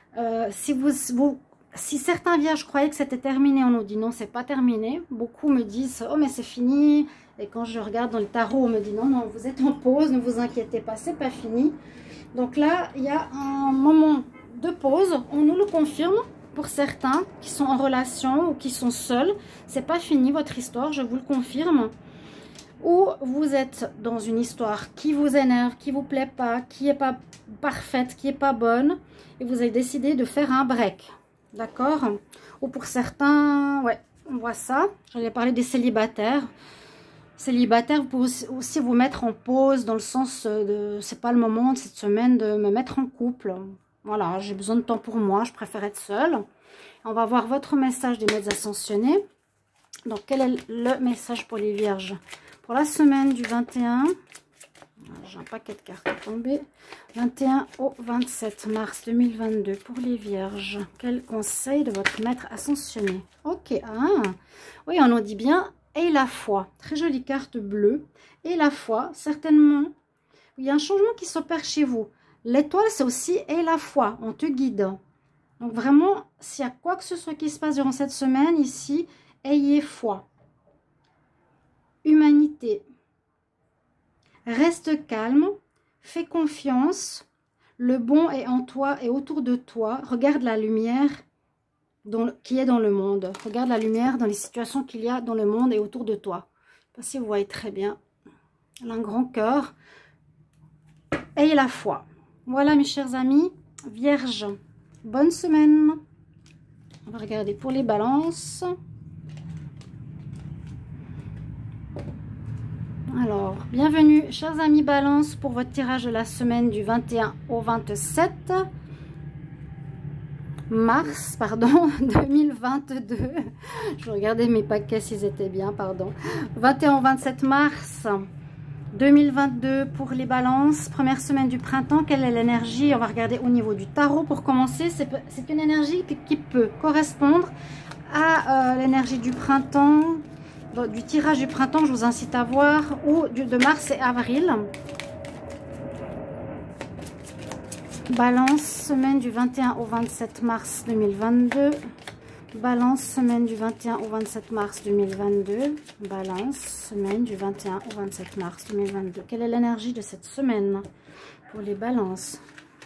Si certains vierges croyaient que c'était terminé, on nous dit non, c'est pas terminé. Beaucoup me disent, oh mais c'est fini. Et quand je regarde dans le tarot, on me dit non, non, vous êtes en pause, ne vous inquiétez pas, c'est pas fini. Donc là, il y a un moment de pause, on nous le confirme. Pour certains qui sont en relation ou qui sont seuls, c'est pas fini votre histoire, je vous le confirme. Ou vous êtes dans une histoire qui vous énerve, qui vous plaît pas, qui n'est pas parfaite, qui n'est pas bonne, et vous avez décidé de faire un break. D'accord? Ou pour certains, ouais, on voit ça. J'allais parler des célibataires. Célibataire, vous pouvez aussi vous mettre en pause dans le sens de c'est pas le moment de cette semaine de me mettre en couple. Voilà, j'ai besoin de temps pour moi, je préfère être seule. On va voir votre message des maîtres ascensionnés. Donc, quel est le message pour les vierges? Pour la semaine du 21, j'ai un paquet de cartes à tomber, 21 au 27 mars 2022 pour les vierges. Quel conseil de votre maître ascensionné? Ok, oui, on nous dit bien, et la foi. Très jolie carte bleue. Et la foi, certainement, il y a un changement qui s'opère chez vous. L'étoile, c'est aussi et la foi, on te guide. Donc vraiment, s'il y a quoi que ce soit qui se passe durant cette semaine, ici, ayez foi. Humanité. Reste calme, fais confiance. Le bon est en toi et autour de toi. Regarde la lumière qui est dans le monde. Regarde la lumière dans les situations qu'il y a dans le monde et autour de toi. Je ne sais pas si vous voyez très bien. Elle a un grand cœur. Ayez la foi. Voilà mes chers amis, Vierge, bonne semaine. On va regarder pour les balances. Alors, bienvenue chers amis Balance pour votre tirage de la semaine du 21 au 27 mars, pardon, 2022. Je regardais mes paquets s'ils étaient bien, pardon. 21 au 27 mars 2022 pour les balances, première semaine du printemps. Quelle est l'énergie? On va regarder au niveau du tarot pour commencer. C'est une énergie qui peut correspondre à l'énergie du printemps, du tirage du printemps, je vous incite à voir, ou de mars et avril. Balance, semaine du 21 au 27 mars 2022. Balance, semaine du 21 au 27 mars 2022. Balance, semaine du 21 au 27 mars 2022. Quelle est l'énergie de cette semaine pour les balances?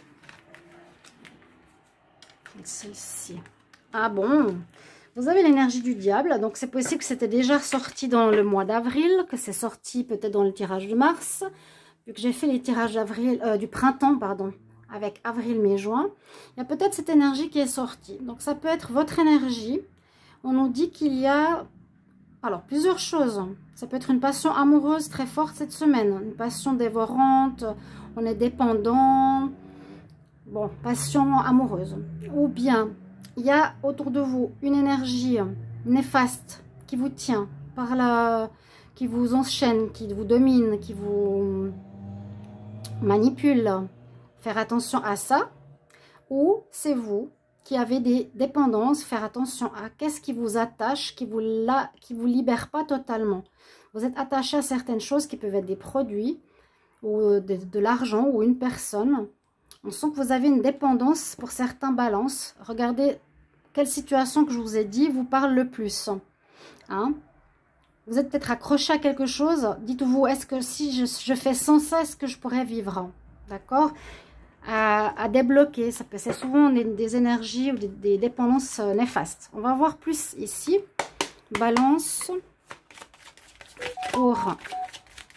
Celle-ci. Ah bon? Vous avez l'énergie du diable. Donc, c'est possible que c'était déjà sorti dans le mois d'avril, que c'est sorti peut-être dans le tirage de mars. Vu que j'ai fait les tirages d'avril, du printemps, pardon, avec avril, mai, juin, il y a peut-être cette énergie qui est sortie. Donc, ça peut être votre énergie. On nous dit qu'il y a, alors, plusieurs choses. Ça peut être une passion amoureuse très forte cette semaine. Une passion dévorante, on est dépendant. Bon, passion amoureuse. Ou bien, il y a autour de vous une énergie néfaste qui vous tient, qui vous enchaîne, qui vous domine, qui vous manipule. Faire attention à ça. Ou c'est vous qui avez des dépendances. Faire attention à qu'est-ce qui vous attache, qui vous libère pas totalement. Vous êtes attaché à certaines choses qui peuvent être des produits ou de l'argent ou une personne. On sent que vous avez une dépendance pour certains balances. Regardez quelle situation que je vous ai dit vous parle le plus. Hein? Vous êtes peut-être accroché à quelque chose. Dites-vous, est-ce que si je fais sans ça, est-ce que je pourrais vivre? D'accord? À débloquer. C'est souvent des énergies ou des dépendances néfastes. On va voir plus ici. Balance pour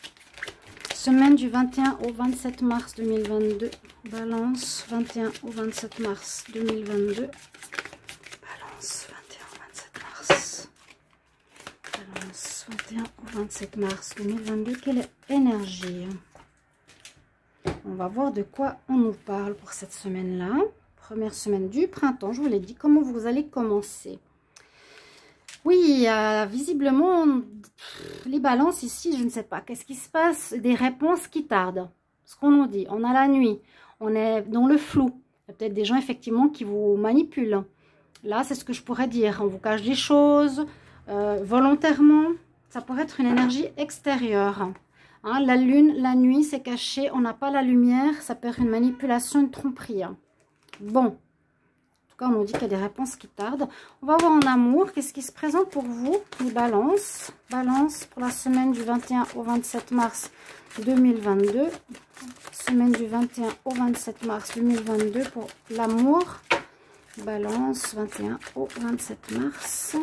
Semaine du 21 au 27 mars 2022. Balance, 21 au 27 mars 2022. Balance, 21 au 27 mars. Balance, 21 au 27 mars 2022. Quelle énergie? On va voir de quoi on nous parle pour cette semaine-là. Première semaine du printemps, je vous l'ai dit, comment vous allez commencer. Oui, visiblement, les balances ici, je ne sais pas. Qu'est-ce qui se passe? Des réponses qui tardent. Ce qu'on nous dit, on a la nuit, on est dans le flou. Il y a peut-être des gens, effectivement, qui vous manipulent. Là, c'est ce que je pourrais dire. On vous cache des choses volontairement. Ça pourrait être une énergie extérieure. Hein, la lune, la nuit, c'est caché. On n'a pas la lumière. Ça peut être une manipulation, une tromperie. Bon. En tout cas, on nous dit qu'il y a des réponses qui tardent. On va voir en amour. Qu'est-ce qui se présente pour vous, les balances? Balance pour la semaine du 21 au 27 mars 2022. Semaine du 21 au 27 mars 2022 pour l'amour. Balance, 21 au 27 mars.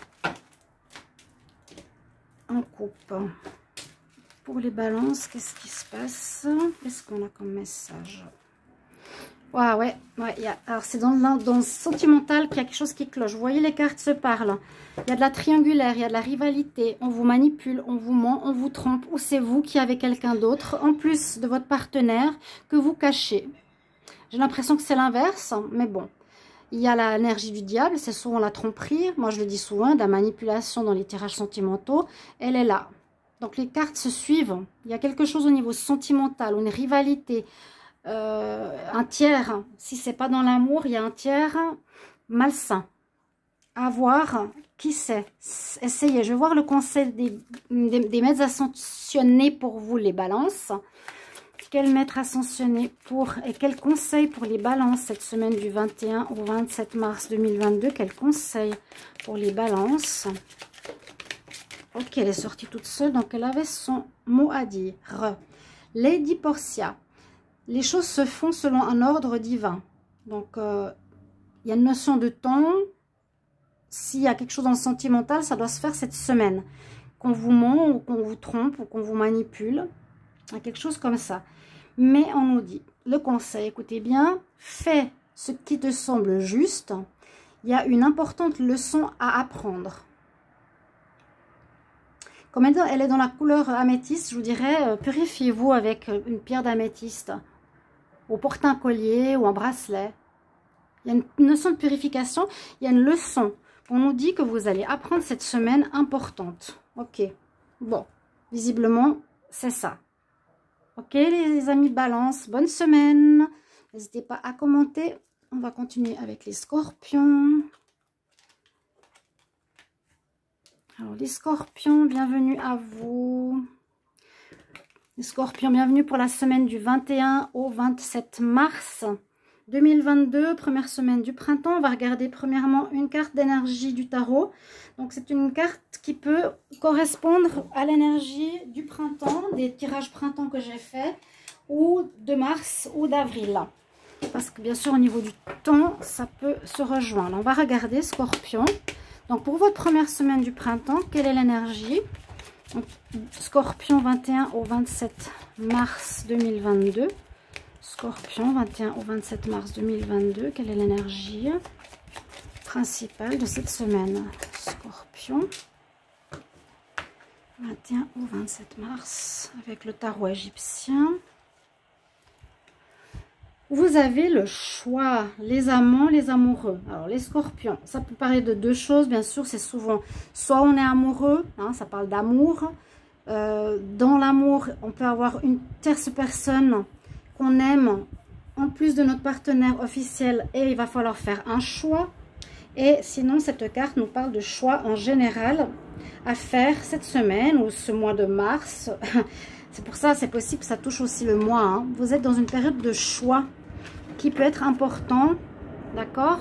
En coupe. Pour les balances, qu'est-ce qui se passe? Qu'est-ce qu'on a comme message? Ouais, alors c'est dans le sentimental qu'il y a quelque chose qui cloche. Vous voyez, les cartes se parlent. Il y a de la triangulaire, il y a de la rivalité. On vous manipule, on vous ment, on vous trompe. Ou c'est vous qui avez quelqu'un d'autre, en plus de votre partenaire, que vous cachez. J'ai l'impression que c'est l'inverse, mais bon. Il y a l'énergie du diable, c'est souvent la tromperie. Moi, je le dis souvent, de la manipulation dans les tirages sentimentaux. Elle est là. Donc, les cartes se suivent. Il y a quelque chose au niveau sentimental, une rivalité. Un tiers, si c'est pas dans l'amour, il y a un tiers malsain. À voir qui c'est. Essayez. Je vais voir le conseil des maîtres ascensionnés pour vous, les balances. Quel maître ascensionné pour et quel conseil pour les balances cette semaine du 21 au 27 mars 2022? Quel conseil pour les balances? Ok, elle est sortie toute seule, donc elle avait son mot à dire. Lady Portia. Les choses se font selon un ordre divin. Donc, il y a une notion de temps. S'il y a quelque chose dans le sentimental, ça doit se faire cette semaine. Qu'on vous ment ou qu'on vous trompe ou qu'on vous manipule. Il y a quelque chose comme ça. Mais on nous dit, le conseil, écoutez bien, fais ce qui te semble juste. Il y a une importante leçon à apprendre. Comme elle est dans la couleur améthyste, je vous dirais, purifiez-vous avec une pierre d'améthyste. Ou portez un collier ou un bracelet. Il y a une notion de purification, il y a une leçon. On nous dit que vous allez apprendre cette semaine importante. Ok, bon, visiblement, c'est ça. Ok, les amis balance, bonne semaine. N'hésitez pas à commenter. On va continuer avec les scorpions. Alors, les scorpions, bienvenue à vous. Les scorpions, bienvenue pour la semaine du 21 au 27 mars 2022, première semaine du printemps. On va regarder premièrement une carte d'énergie du tarot. Donc, c'est une carte qui peut correspondre à l'énergie du printemps, des tirages printemps que j'ai fait, ou de mars ou d'avril. Parce que bien sûr, au niveau du temps, ça peut se rejoindre. On va regarder Scorpion. Donc, pour votre première semaine du printemps, quelle est l'énergie? Scorpion, 21 au 27 mars 2022. Scorpion, 21 au 27 mars 2022. Quelle est l'énergie principale de cette semaine? Scorpion, 21 au 27 mars, avec le tarot égyptien. Vous avez le choix, les amants, les amoureux. Alors, les scorpions, ça peut parler de deux choses, bien sûr. C'est souvent, soit on est amoureux, hein, ça parle d'amour. Dans l'amour, on peut avoir une tierce personne qu'on aime, en plus de notre partenaire officiel, et il va falloir faire un choix. Et sinon, cette carte nous parle de choix en général à faire cette semaine ou ce mois de mars. C'est pour ça, c'est possible que ça touche aussi le mois. Hein. Vous êtes dans une période de choix qui peut être important. D'accord?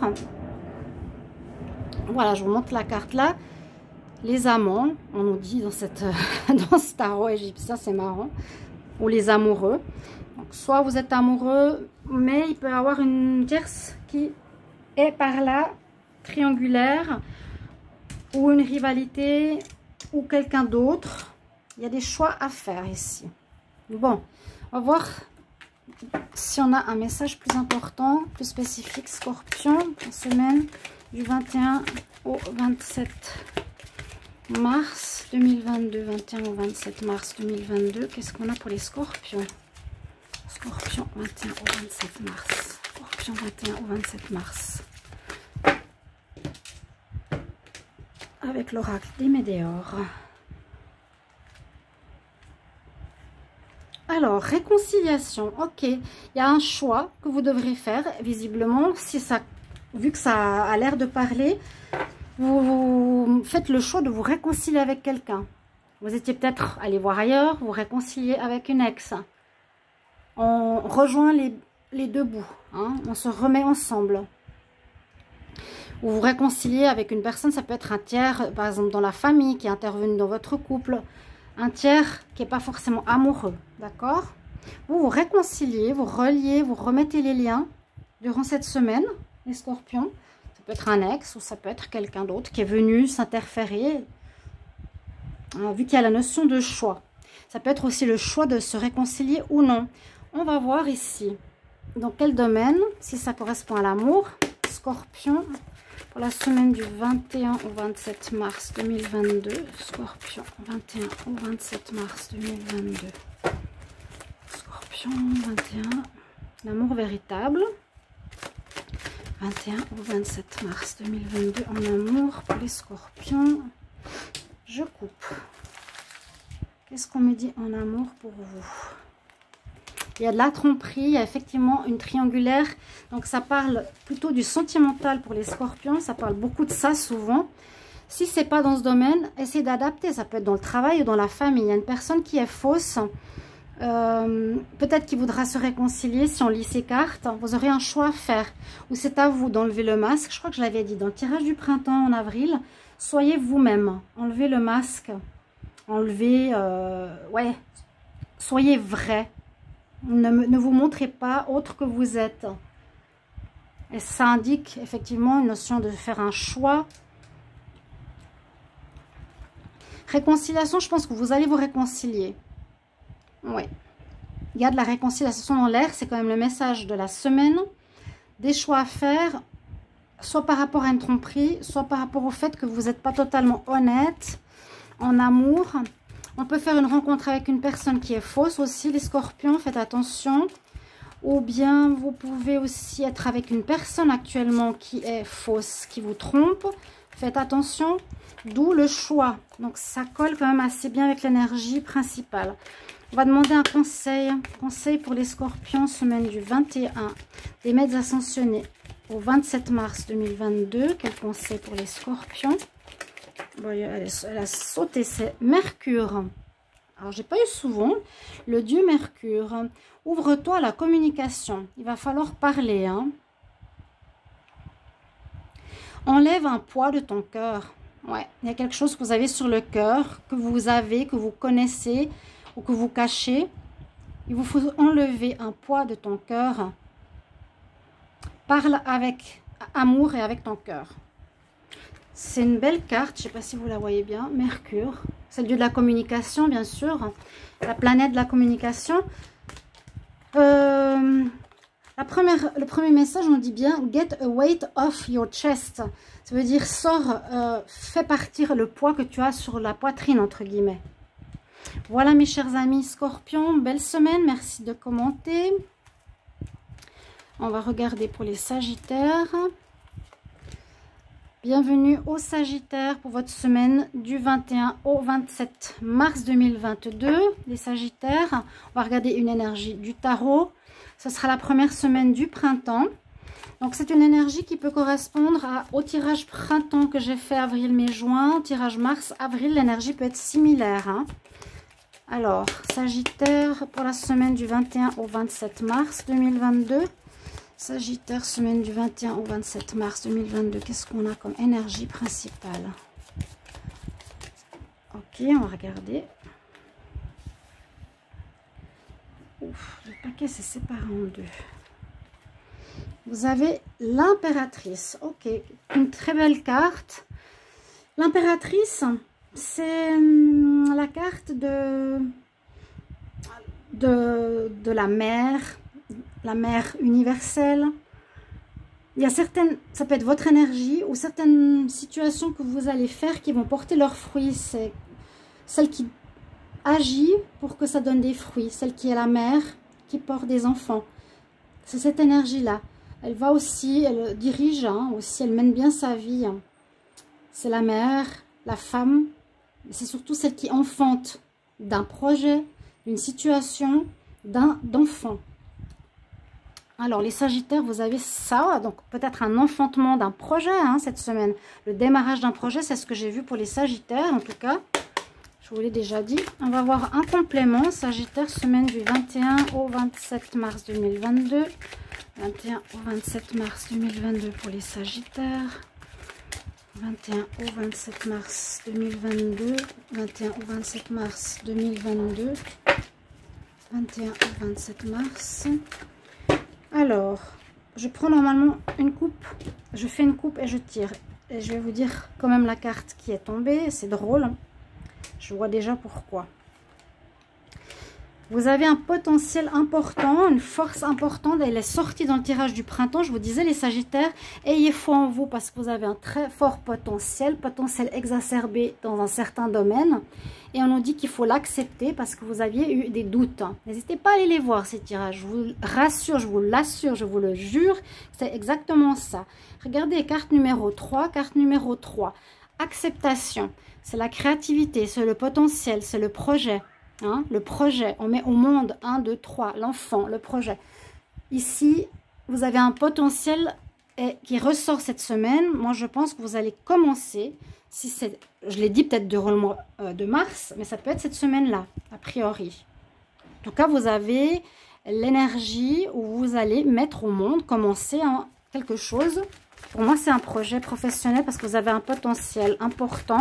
Voilà, je vous montre la carte là. Les amants, on nous dit dans, dans ce tarot égyptien, c'est marrant. Ou les amoureux. Donc, soit vous êtes amoureux, mais il peut y avoir une tierce qui est par là, triangulaire, ou une rivalité, ou quelqu'un d'autre. Il y a des choix à faire ici. Bon, on va voir si on a un message plus important, plus spécifique. Scorpion, la semaine du 21 au 27 mars 2022. 21 au 27 mars 2022. Qu'est-ce qu'on a pour les scorpions? Scorpion, 21 au 27 mars. Scorpion, 21 au 27 mars. Avec l'oracle des Médéors. Alors, réconciliation, ok. Il y a un choix que vous devrez faire, visiblement, si ça, vu que ça a l'air de parler, vous faites le choix de vous réconcilier avec quelqu'un. Vous étiez peut-être allé voir ailleurs, vous réconciliez avec une ex. On rejoint les deux bouts, hein, on se remet ensemble. Vous vous réconciliez avec une personne, ça peut être un tiers, par exemple dans la famille, qui est intervenu dans votre couple. Un tiers qui n'est pas forcément amoureux, d'accord? Vous vous réconciliez, vous reliez, vous remettez les liens durant cette semaine, les scorpions. Ça peut être un ex ou ça peut être quelqu'un d'autre qui est venu s'interférer, vu qu'il y a la notion de choix. Ça peut être aussi le choix de se réconcilier ou non. On va voir ici dans quel domaine, si ça correspond à l'amour, scorpion. Pour la semaine du 21 au 27 mars 2022. Scorpion, 21 au 27 mars 2022. Scorpion, 21. L'amour véritable. 21 au 27 mars 2022. En amour pour les scorpions. Je coupe. Qu'est-ce qu'on me dit en amour pour vous? Il y a de la tromperie, il y a effectivement une triangulaire. Donc ça parle plutôt du sentimental pour les scorpions. Ça parle beaucoup de ça souvent. Si ce n'est pas dans ce domaine, essayez d'adapter. Ça peut être dans le travail ou dans la famille. Il y a une personne qui est fausse. Peut-être qu'il voudra se réconcilier. Si on lit ses cartes, vous aurez un choix à faire. Ou c'est à vous d'enlever le masque. Je crois que je l'avais dit dans le tirage du printemps en avril. Soyez vous-même. Enlevez le masque. Enlevez... ouais. Soyez vrai. Ne vous montrez pas autre que vous êtes. Et ça indique effectivement une notion de faire un choix. Réconciliation, je pense que vous allez vous réconcilier. Oui. Il y a de la réconciliation dans l'air, c'est quand même le message de la semaine. Des choix à faire, soit par rapport à une tromperie, soit par rapport au fait que vous n'êtes pas totalement honnête en amour. On peut faire une rencontre avec une personne qui est fausse aussi, les scorpions, faites attention. Ou bien vous pouvez aussi être avec une personne actuellement qui est fausse, qui vous trompe. Faites attention, d'où le choix. Donc ça colle quand même assez bien avec l'énergie principale. On va demander un conseil. Conseil pour les scorpions, semaine du 21 des maîtres ascensionnés au 27 mars 2022. Quel conseil pour les scorpions? Bon, elle a sauté, c'est Mercure. Alors, j'ai pas eu souvent. Le dieu Mercure. Ouvre-toi à la communication. Il va falloir parler. Hein. Enlève un poids de ton cœur. Ouais, il y a quelque chose que vous avez sur le cœur, que vous avez, que vous connaissez ou que vous cachez. Il vous faut enlever un poids de ton cœur. Parle avec amour et avec ton cœur. C'est une belle carte, je ne sais pas si vous la voyez bien, Mercure. C'est le dieu de la communication, bien sûr. La planète de la communication. Le premier message, on dit bien « Get a weight off your chest ». Ça veut dire « Sors, fais partir le poids que tu as sur la poitrine », entre guillemets. Voilà mes chers amis Scorpions, belle semaine, merci de commenter. On va regarder pour les Sagittaires. Bienvenue aux Sagittaires pour votre semaine du 21 au 27 mars 2022. Les Sagittaires, on va regarder une énergie du tarot. Ce sera la première semaine du printemps. Donc c'est une énergie qui peut correspondre au tirage printemps que j'ai fait avril, mai, juin. Au tirage mars, avril, l'énergie peut être similaire. Hein. Alors, Sagittaire pour la semaine du 21 au 27 mars 2022. Sagittaire, semaine du 21 au 27 mars 2022. Qu'est-ce qu'on a comme énergie principale? Ok, on va regarder. Ouf, le paquet s'est séparé en deux. Vous avez l'impératrice. Ok, une très belle carte. L'impératrice, c'est la carte de la mère universelle. Il y a certaines, ça peut être votre énergie ou certaines situations que vous allez faire qui vont porter leurs fruits. C'est celle qui agit pour que ça donne des fruits, celle qui est la mère qui porte des enfants. C'est cette énergie-là. Elle va aussi, elle dirige, hein, aussi, elle mène bien sa vie. Hein. C'est la mère, la femme, c'est surtout celle qui enfante d'un projet, d'une situation, d'enfant. Alors, les Sagittaires, vous avez ça, donc peut-être un enfantement d'un projet hein, cette semaine. Le démarrage d'un projet, c'est ce que j'ai vu pour les Sagittaires, en tout cas. Je vous l'ai déjà dit. On va voir un complément, Sagittaire, semaine du 21 au 27 mars 2022. 21 au 27 mars 2022 pour les Sagittaires. 21 au 27 mars 2022. 21 au 27 mars 2022. 21 au 27 mars. Alors, je prends normalement une coupe, je fais une coupe et je tire. Et je vais vous dire quand même la carte qui est tombée, c'est drôle. Je vois déjà pourquoi. Vous avez un potentiel important, une force importante. Elle est sortie dans le tirage du printemps. Je vous disais, les Sagittaires, ayez foi en vous parce que vous avez un très fort potentiel exacerbé dans un certain domaine. Et on nous dit qu'il faut l'accepter parce que vous aviez eu des doutes. N'hésitez pas à aller les voir, ces tirages. Je vous rassure, je vous l'assure, je vous le jure. C'est exactement ça. Regardez, carte numéro 3, carte numéro 3. Acceptation, c'est la créativité, c'est le potentiel, c'est le projet. Hein, le projet, on met au monde 1, 2, 3, l'enfant, le projet. Ici, vous avez un potentiel qui ressort cette semaine. Moi, je pense que vous allez commencer, si c'est, je l'ai dit peut-être durant le mois de mars, mais ça peut être cette semaine-là, a priori. En tout cas, vous avez l'énergie où vous allez mettre au monde, commencer quelque chose. Pour moi, c'est un projet professionnel parce que vous avez un potentiel important.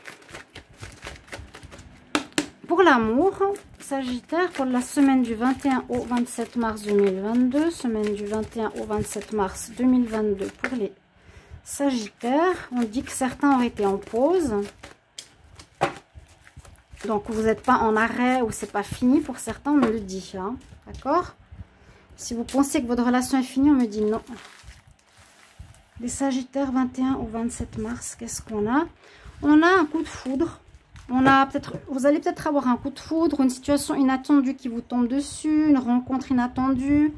Pour l'amour, Sagittaire, pour la semaine du 21 au 27 mars 2022, semaine du 21 au 27 mars 2022 pour les Sagittaires, on dit que certains auraient été en pause. Donc, vous n'êtes pas en arrêt ou c'est pas fini. Pour certains, on me le dit. Hein, d'accord? Si vous pensez que votre relation est finie, on me dit non. Les Sagittaires, 21 au 27 mars, qu'est-ce qu'on a? On a un coup de foudre. Vous allez peut-être avoir un coup de foudre, une situation inattendue qui vous tombe dessus, une rencontre inattendue.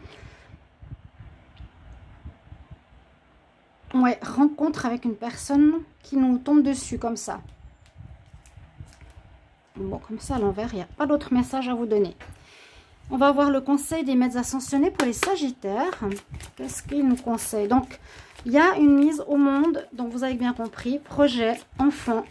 Ouais, rencontre avec une personne qui nous tombe dessus comme ça. Bon, comme ça à l'envers, il n'y a pas d'autre message à vous donner. On va voir le conseil des maîtres ascensionnés pour les Sagittaires. Qu'est-ce qu'ils nous conseillent? Donc, il y a une mise au monde, donc vous avez bien compris, projet, enfant.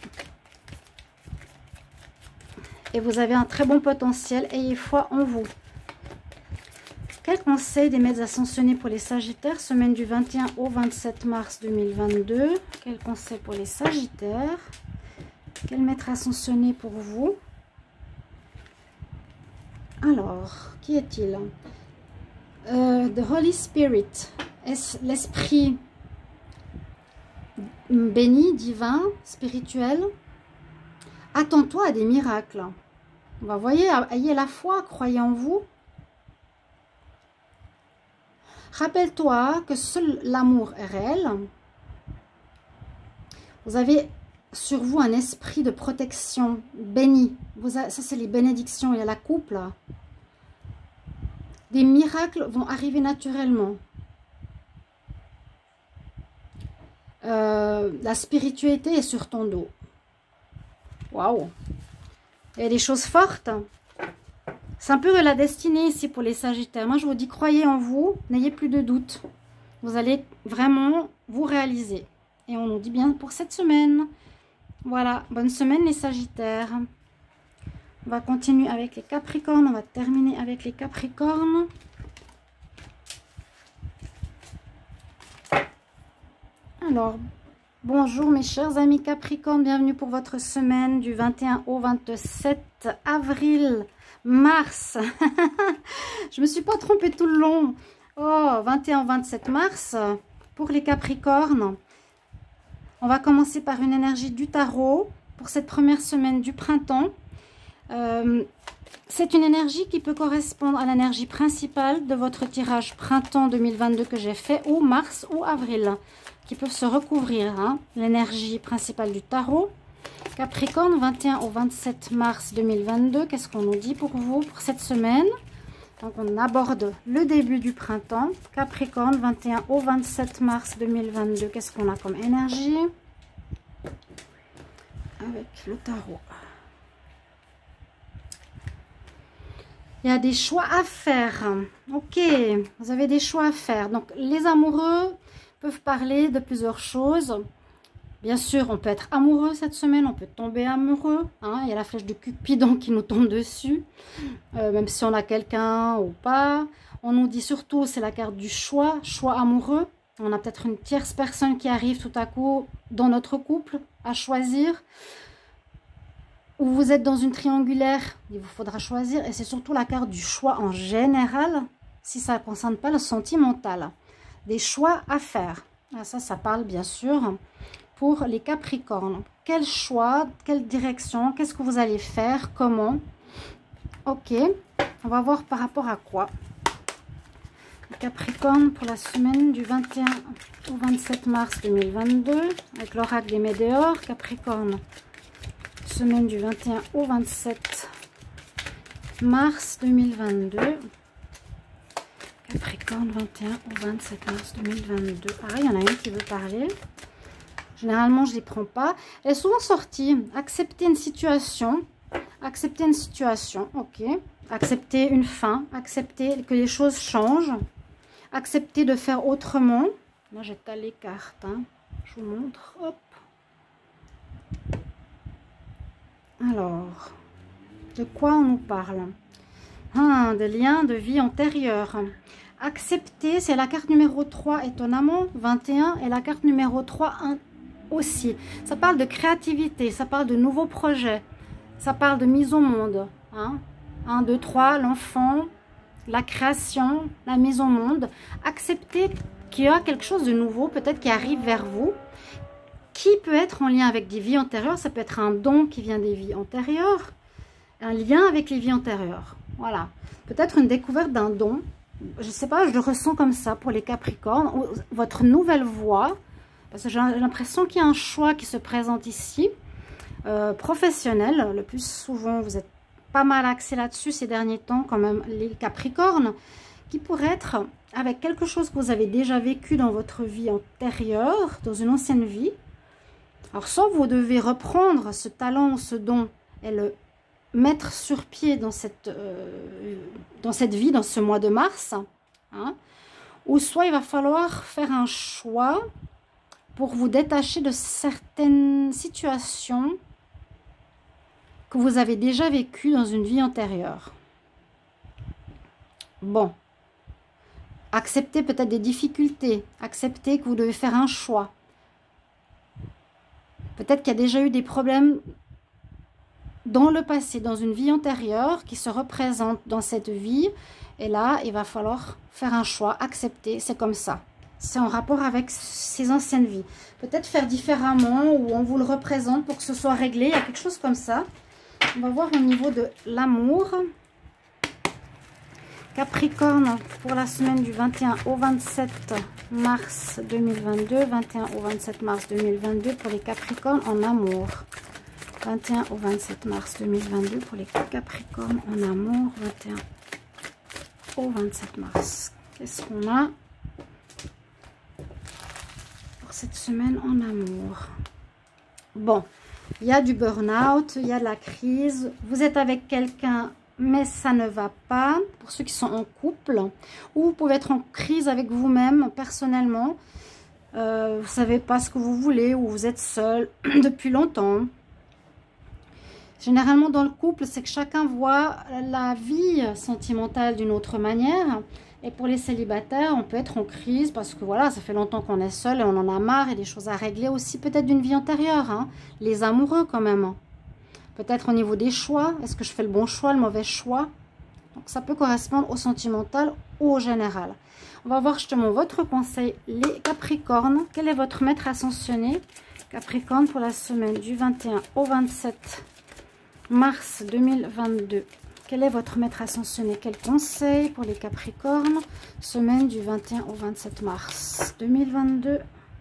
Et vous avez un très bon potentiel. Ayez foi en vous. Quel conseil des maîtres ascensionnés pour les Sagittaires, semaine du 21 au 27 mars 2022? Quel conseil pour les Sagittaires? Quel maître ascensionné pour vous? Alors, qui est-il? The Holy Spirit. Est-ce l'esprit béni, divin, spirituel? Attends-toi à des miracles. Vous voyez, ayez la foi, croyez en vous. Rappelle-toi que seul l'amour est réel. Vous avez sur vous un esprit de protection béni. Ça, c'est les bénédictions. Il y a la coupe là. Des miracles vont arriver naturellement. La spiritualité est sur ton dos. Waouh! Il y a des choses fortes. C'est un peu de la destinée ici pour les Sagittaires. Moi, je vous dis, croyez en vous. N'ayez plus de doute. Vous allez vraiment vous réaliser. Et on nous dit bien pour cette semaine. Voilà. Bonne semaine les Sagittaires. On va continuer avec les Capricornes. On va terminer avec les Capricornes. Alors, bonjour mes chers amis Capricorne, bienvenue pour votre semaine du 21 au 27 avril, mars. Je me suis pas trompée tout le long. Oh, 21 au 27 mars pour les Capricornes. On va commencer par une énergie du tarot pour cette première semaine du printemps. C'est une énergie qui peut correspondre à l'énergie principale de votre tirage printemps 2022 que j'ai fait, ou mars ou avril, qui peuvent se recouvrir. Hein. L'énergie principale du tarot. Capricorne, 21 au 27 mars 2022. Qu'est-ce qu'on nous dit pour vous pour cette semaine? Donc, on aborde le début du printemps. Capricorne, 21 au 27 mars 2022. Qu'est-ce qu'on a comme énergie avec le tarot? Il y a des choix à faire. Ok, vous avez des choix à faire. Donc, les amoureux peuvent parler de plusieurs choses. Bien sûr, on peut être amoureux cette semaine, on peut tomber amoureux. Hein. Il y a la flèche de Cupidon qui nous tombe dessus, même si on a quelqu'un ou pas. On nous dit surtout, c'est la carte du choix, choix amoureux. On a peut-être une tierce personne qui arrive tout à coup dans notre couple à choisir. Ou vous êtes dans une triangulaire, il vous faudra choisir. Et c'est surtout la carte du choix en général, si ça ne concerne pas le sentimental. Des choix à faire. Ah, ça parle bien sûr pour les Capricornes. Quel choix, quelle direction, qu'est-ce que vous allez faire, comment? Ok, on va voir par rapport à quoi. Les Capricornes pour la semaine du 21 au 27 mars 2022, avec l'oracle des Météores. Capricorne, semaine du 21 au 27 mars 2022. Capricorne, 21 au 27 mars 2022. Ah, il y en a une qui veut parler. Généralement, je ne les prends pas. Elle est souvent sortie. Accepter une situation. Accepter une situation. Ok. Accepter une fin. Accepter que les choses changent. Accepter de faire autrement. Moi, j'étale les cartes. Hein. Je vous montre. Hop. Alors, de quoi on nous parle? Des liens de vie antérieure. Accepter, c'est la carte numéro 3, étonnamment, 21, et la carte numéro 3 aussi. Ça parle de créativité, ça parle de nouveaux projets, ça parle de mise au monde. Hein. 1, 2, 3, l'enfant, la création, la mise au monde. Accepter qu'il y a quelque chose de nouveau, peut-être qui arrive vers vous, qui peut être en lien avec des vies antérieures. Ça peut être un don qui vient des vies antérieures, un lien avec les vies antérieures. Voilà, peut-être une découverte d'un don. Je ne sais pas, je le ressens comme ça pour les Capricornes. Votre nouvelle voie, parce que j'ai l'impression qu'il y a un choix qui se présente ici. Professionnel, le plus souvent, vous êtes pas mal axé là-dessus ces derniers temps quand même, les Capricornes, qui pourrait être avec quelque chose que vous avez déjà vécu dans votre vie antérieure, dans une ancienne vie. Alors, soit vous devez reprendre ce talent, ce don, et le mettre sur pied dans cette vie, dans ce mois de mars, hein, ou soit il va falloir faire un choix pour vous détacher de certaines situations que vous avez déjà vécues dans une vie antérieure. Bon, accepter peut-être des difficultés, accepter que vous devez faire un choix. Peut-être qu'il y a déjà eu des problèmes dans le passé, dans une vie antérieure qui se représente dans cette vie. Et là, il va falloir faire un choix, accepter, c'est comme ça. C'est en rapport avec ces anciennes vies. Peut-être faire différemment ou on vous le représente pour que ce soit réglé. Il y a quelque chose comme ça. On va voir au niveau de l'amour. Capricorne pour la semaine du 21 au 27 mars 2022. 21 au 27 mars 2022 pour les Capricornes en amour. 21 au 27 mars 2022 pour les Capricornes en amour. 21 au 27 mars. Qu'est-ce qu'on a pour cette semaine en amour? Bon, il y a du burn-out, il y a de la crise. Vous êtes avec quelqu'un, mais ça ne va pas. Pour ceux qui sont en couple, ou vous pouvez être en crise avec vous-même personnellement. Vous ne savez pas ce que vous voulez, ou vous êtes seul depuis longtemps. Généralement, dans le couple, c'est que chacun voit la vie sentimentale d'une autre manière. Et pour les célibataires, on peut être en crise parce que voilà, ça fait longtemps qu'on est seul et on en a marre. Et des choses à régler aussi, peut-être d'une vie antérieure. Hein. Les amoureux, quand même. Peut-être au niveau des choix. Est-ce que je fais le bon choix, le mauvais choix? Donc, ça peut correspondre au sentimental ou au général. On va voir justement votre conseil, les Capricornes. Quel est votre maître ascensionné? Capricorne pour la semaine du 21 au 27 Mars 2022. Quel est votre maître ascensionné? Quel conseil pour les Capricornes? Semaine du 21 au 27 mars 2022.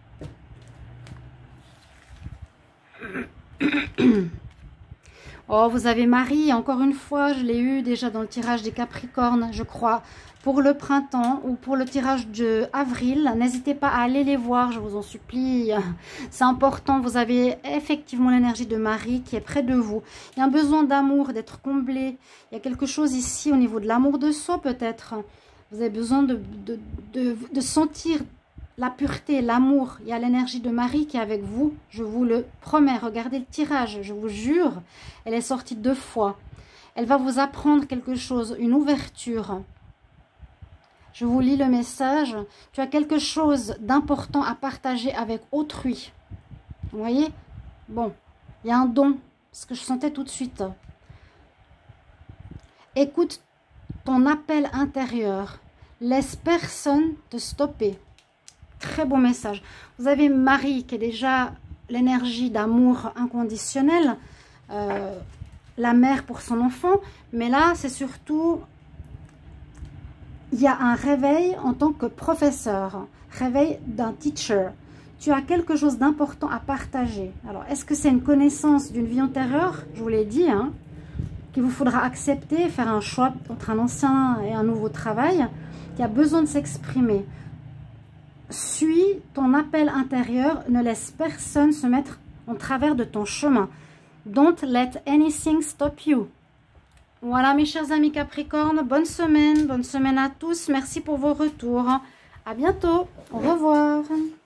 Oh, vous avez Marie, encore une fois, je l'ai eu déjà dans le tirage des Capricornes, je crois, pour le printemps ou pour le tirage de avril. N'hésitez pas à aller les voir, je vous en supplie. C'est important, vous avez effectivement l'énergie de Marie qui est près de vous. Il y a un besoin d'amour, d'être comblé. Il y a quelque chose ici au niveau de l'amour de soi peut-être. Vous avez besoin de sentir la pureté, l'amour. Il y a l'énergie de Marie qui est avec vous, je vous le promets. Regardez le tirage, je vous jure, elle est sortie 2 fois. Elle va vous apprendre quelque chose, une ouverture. Je vous lis le message. Tu as quelque chose d'important à partager avec autrui. Vous voyez? Bon, il y a un don, ce que je sentais tout de suite. Écoute ton appel intérieur. Laisse personne te stopper. Très beau message. Vous avez Marie qui est déjà l'énergie d'amour inconditionnel, la mère pour son enfant, mais là c'est surtout, il y a un réveil en tant que professeur, réveil d'un teacher. Tu as quelque chose d'important à partager. Alors est-ce que c'est une connaissance d'une vie antérieure? Je vous l'ai dit, hein, qu'il vous faudra accepter, faire un choix entre un ancien et un nouveau travail, qui a besoin de s'exprimer. Suis ton appel intérieur, ne laisse personne se mettre en travers de ton chemin. Don't let anything stop you. Voilà mes chers amis Capricorne, bonne semaine à tous. Merci pour vos retours. À bientôt, au revoir.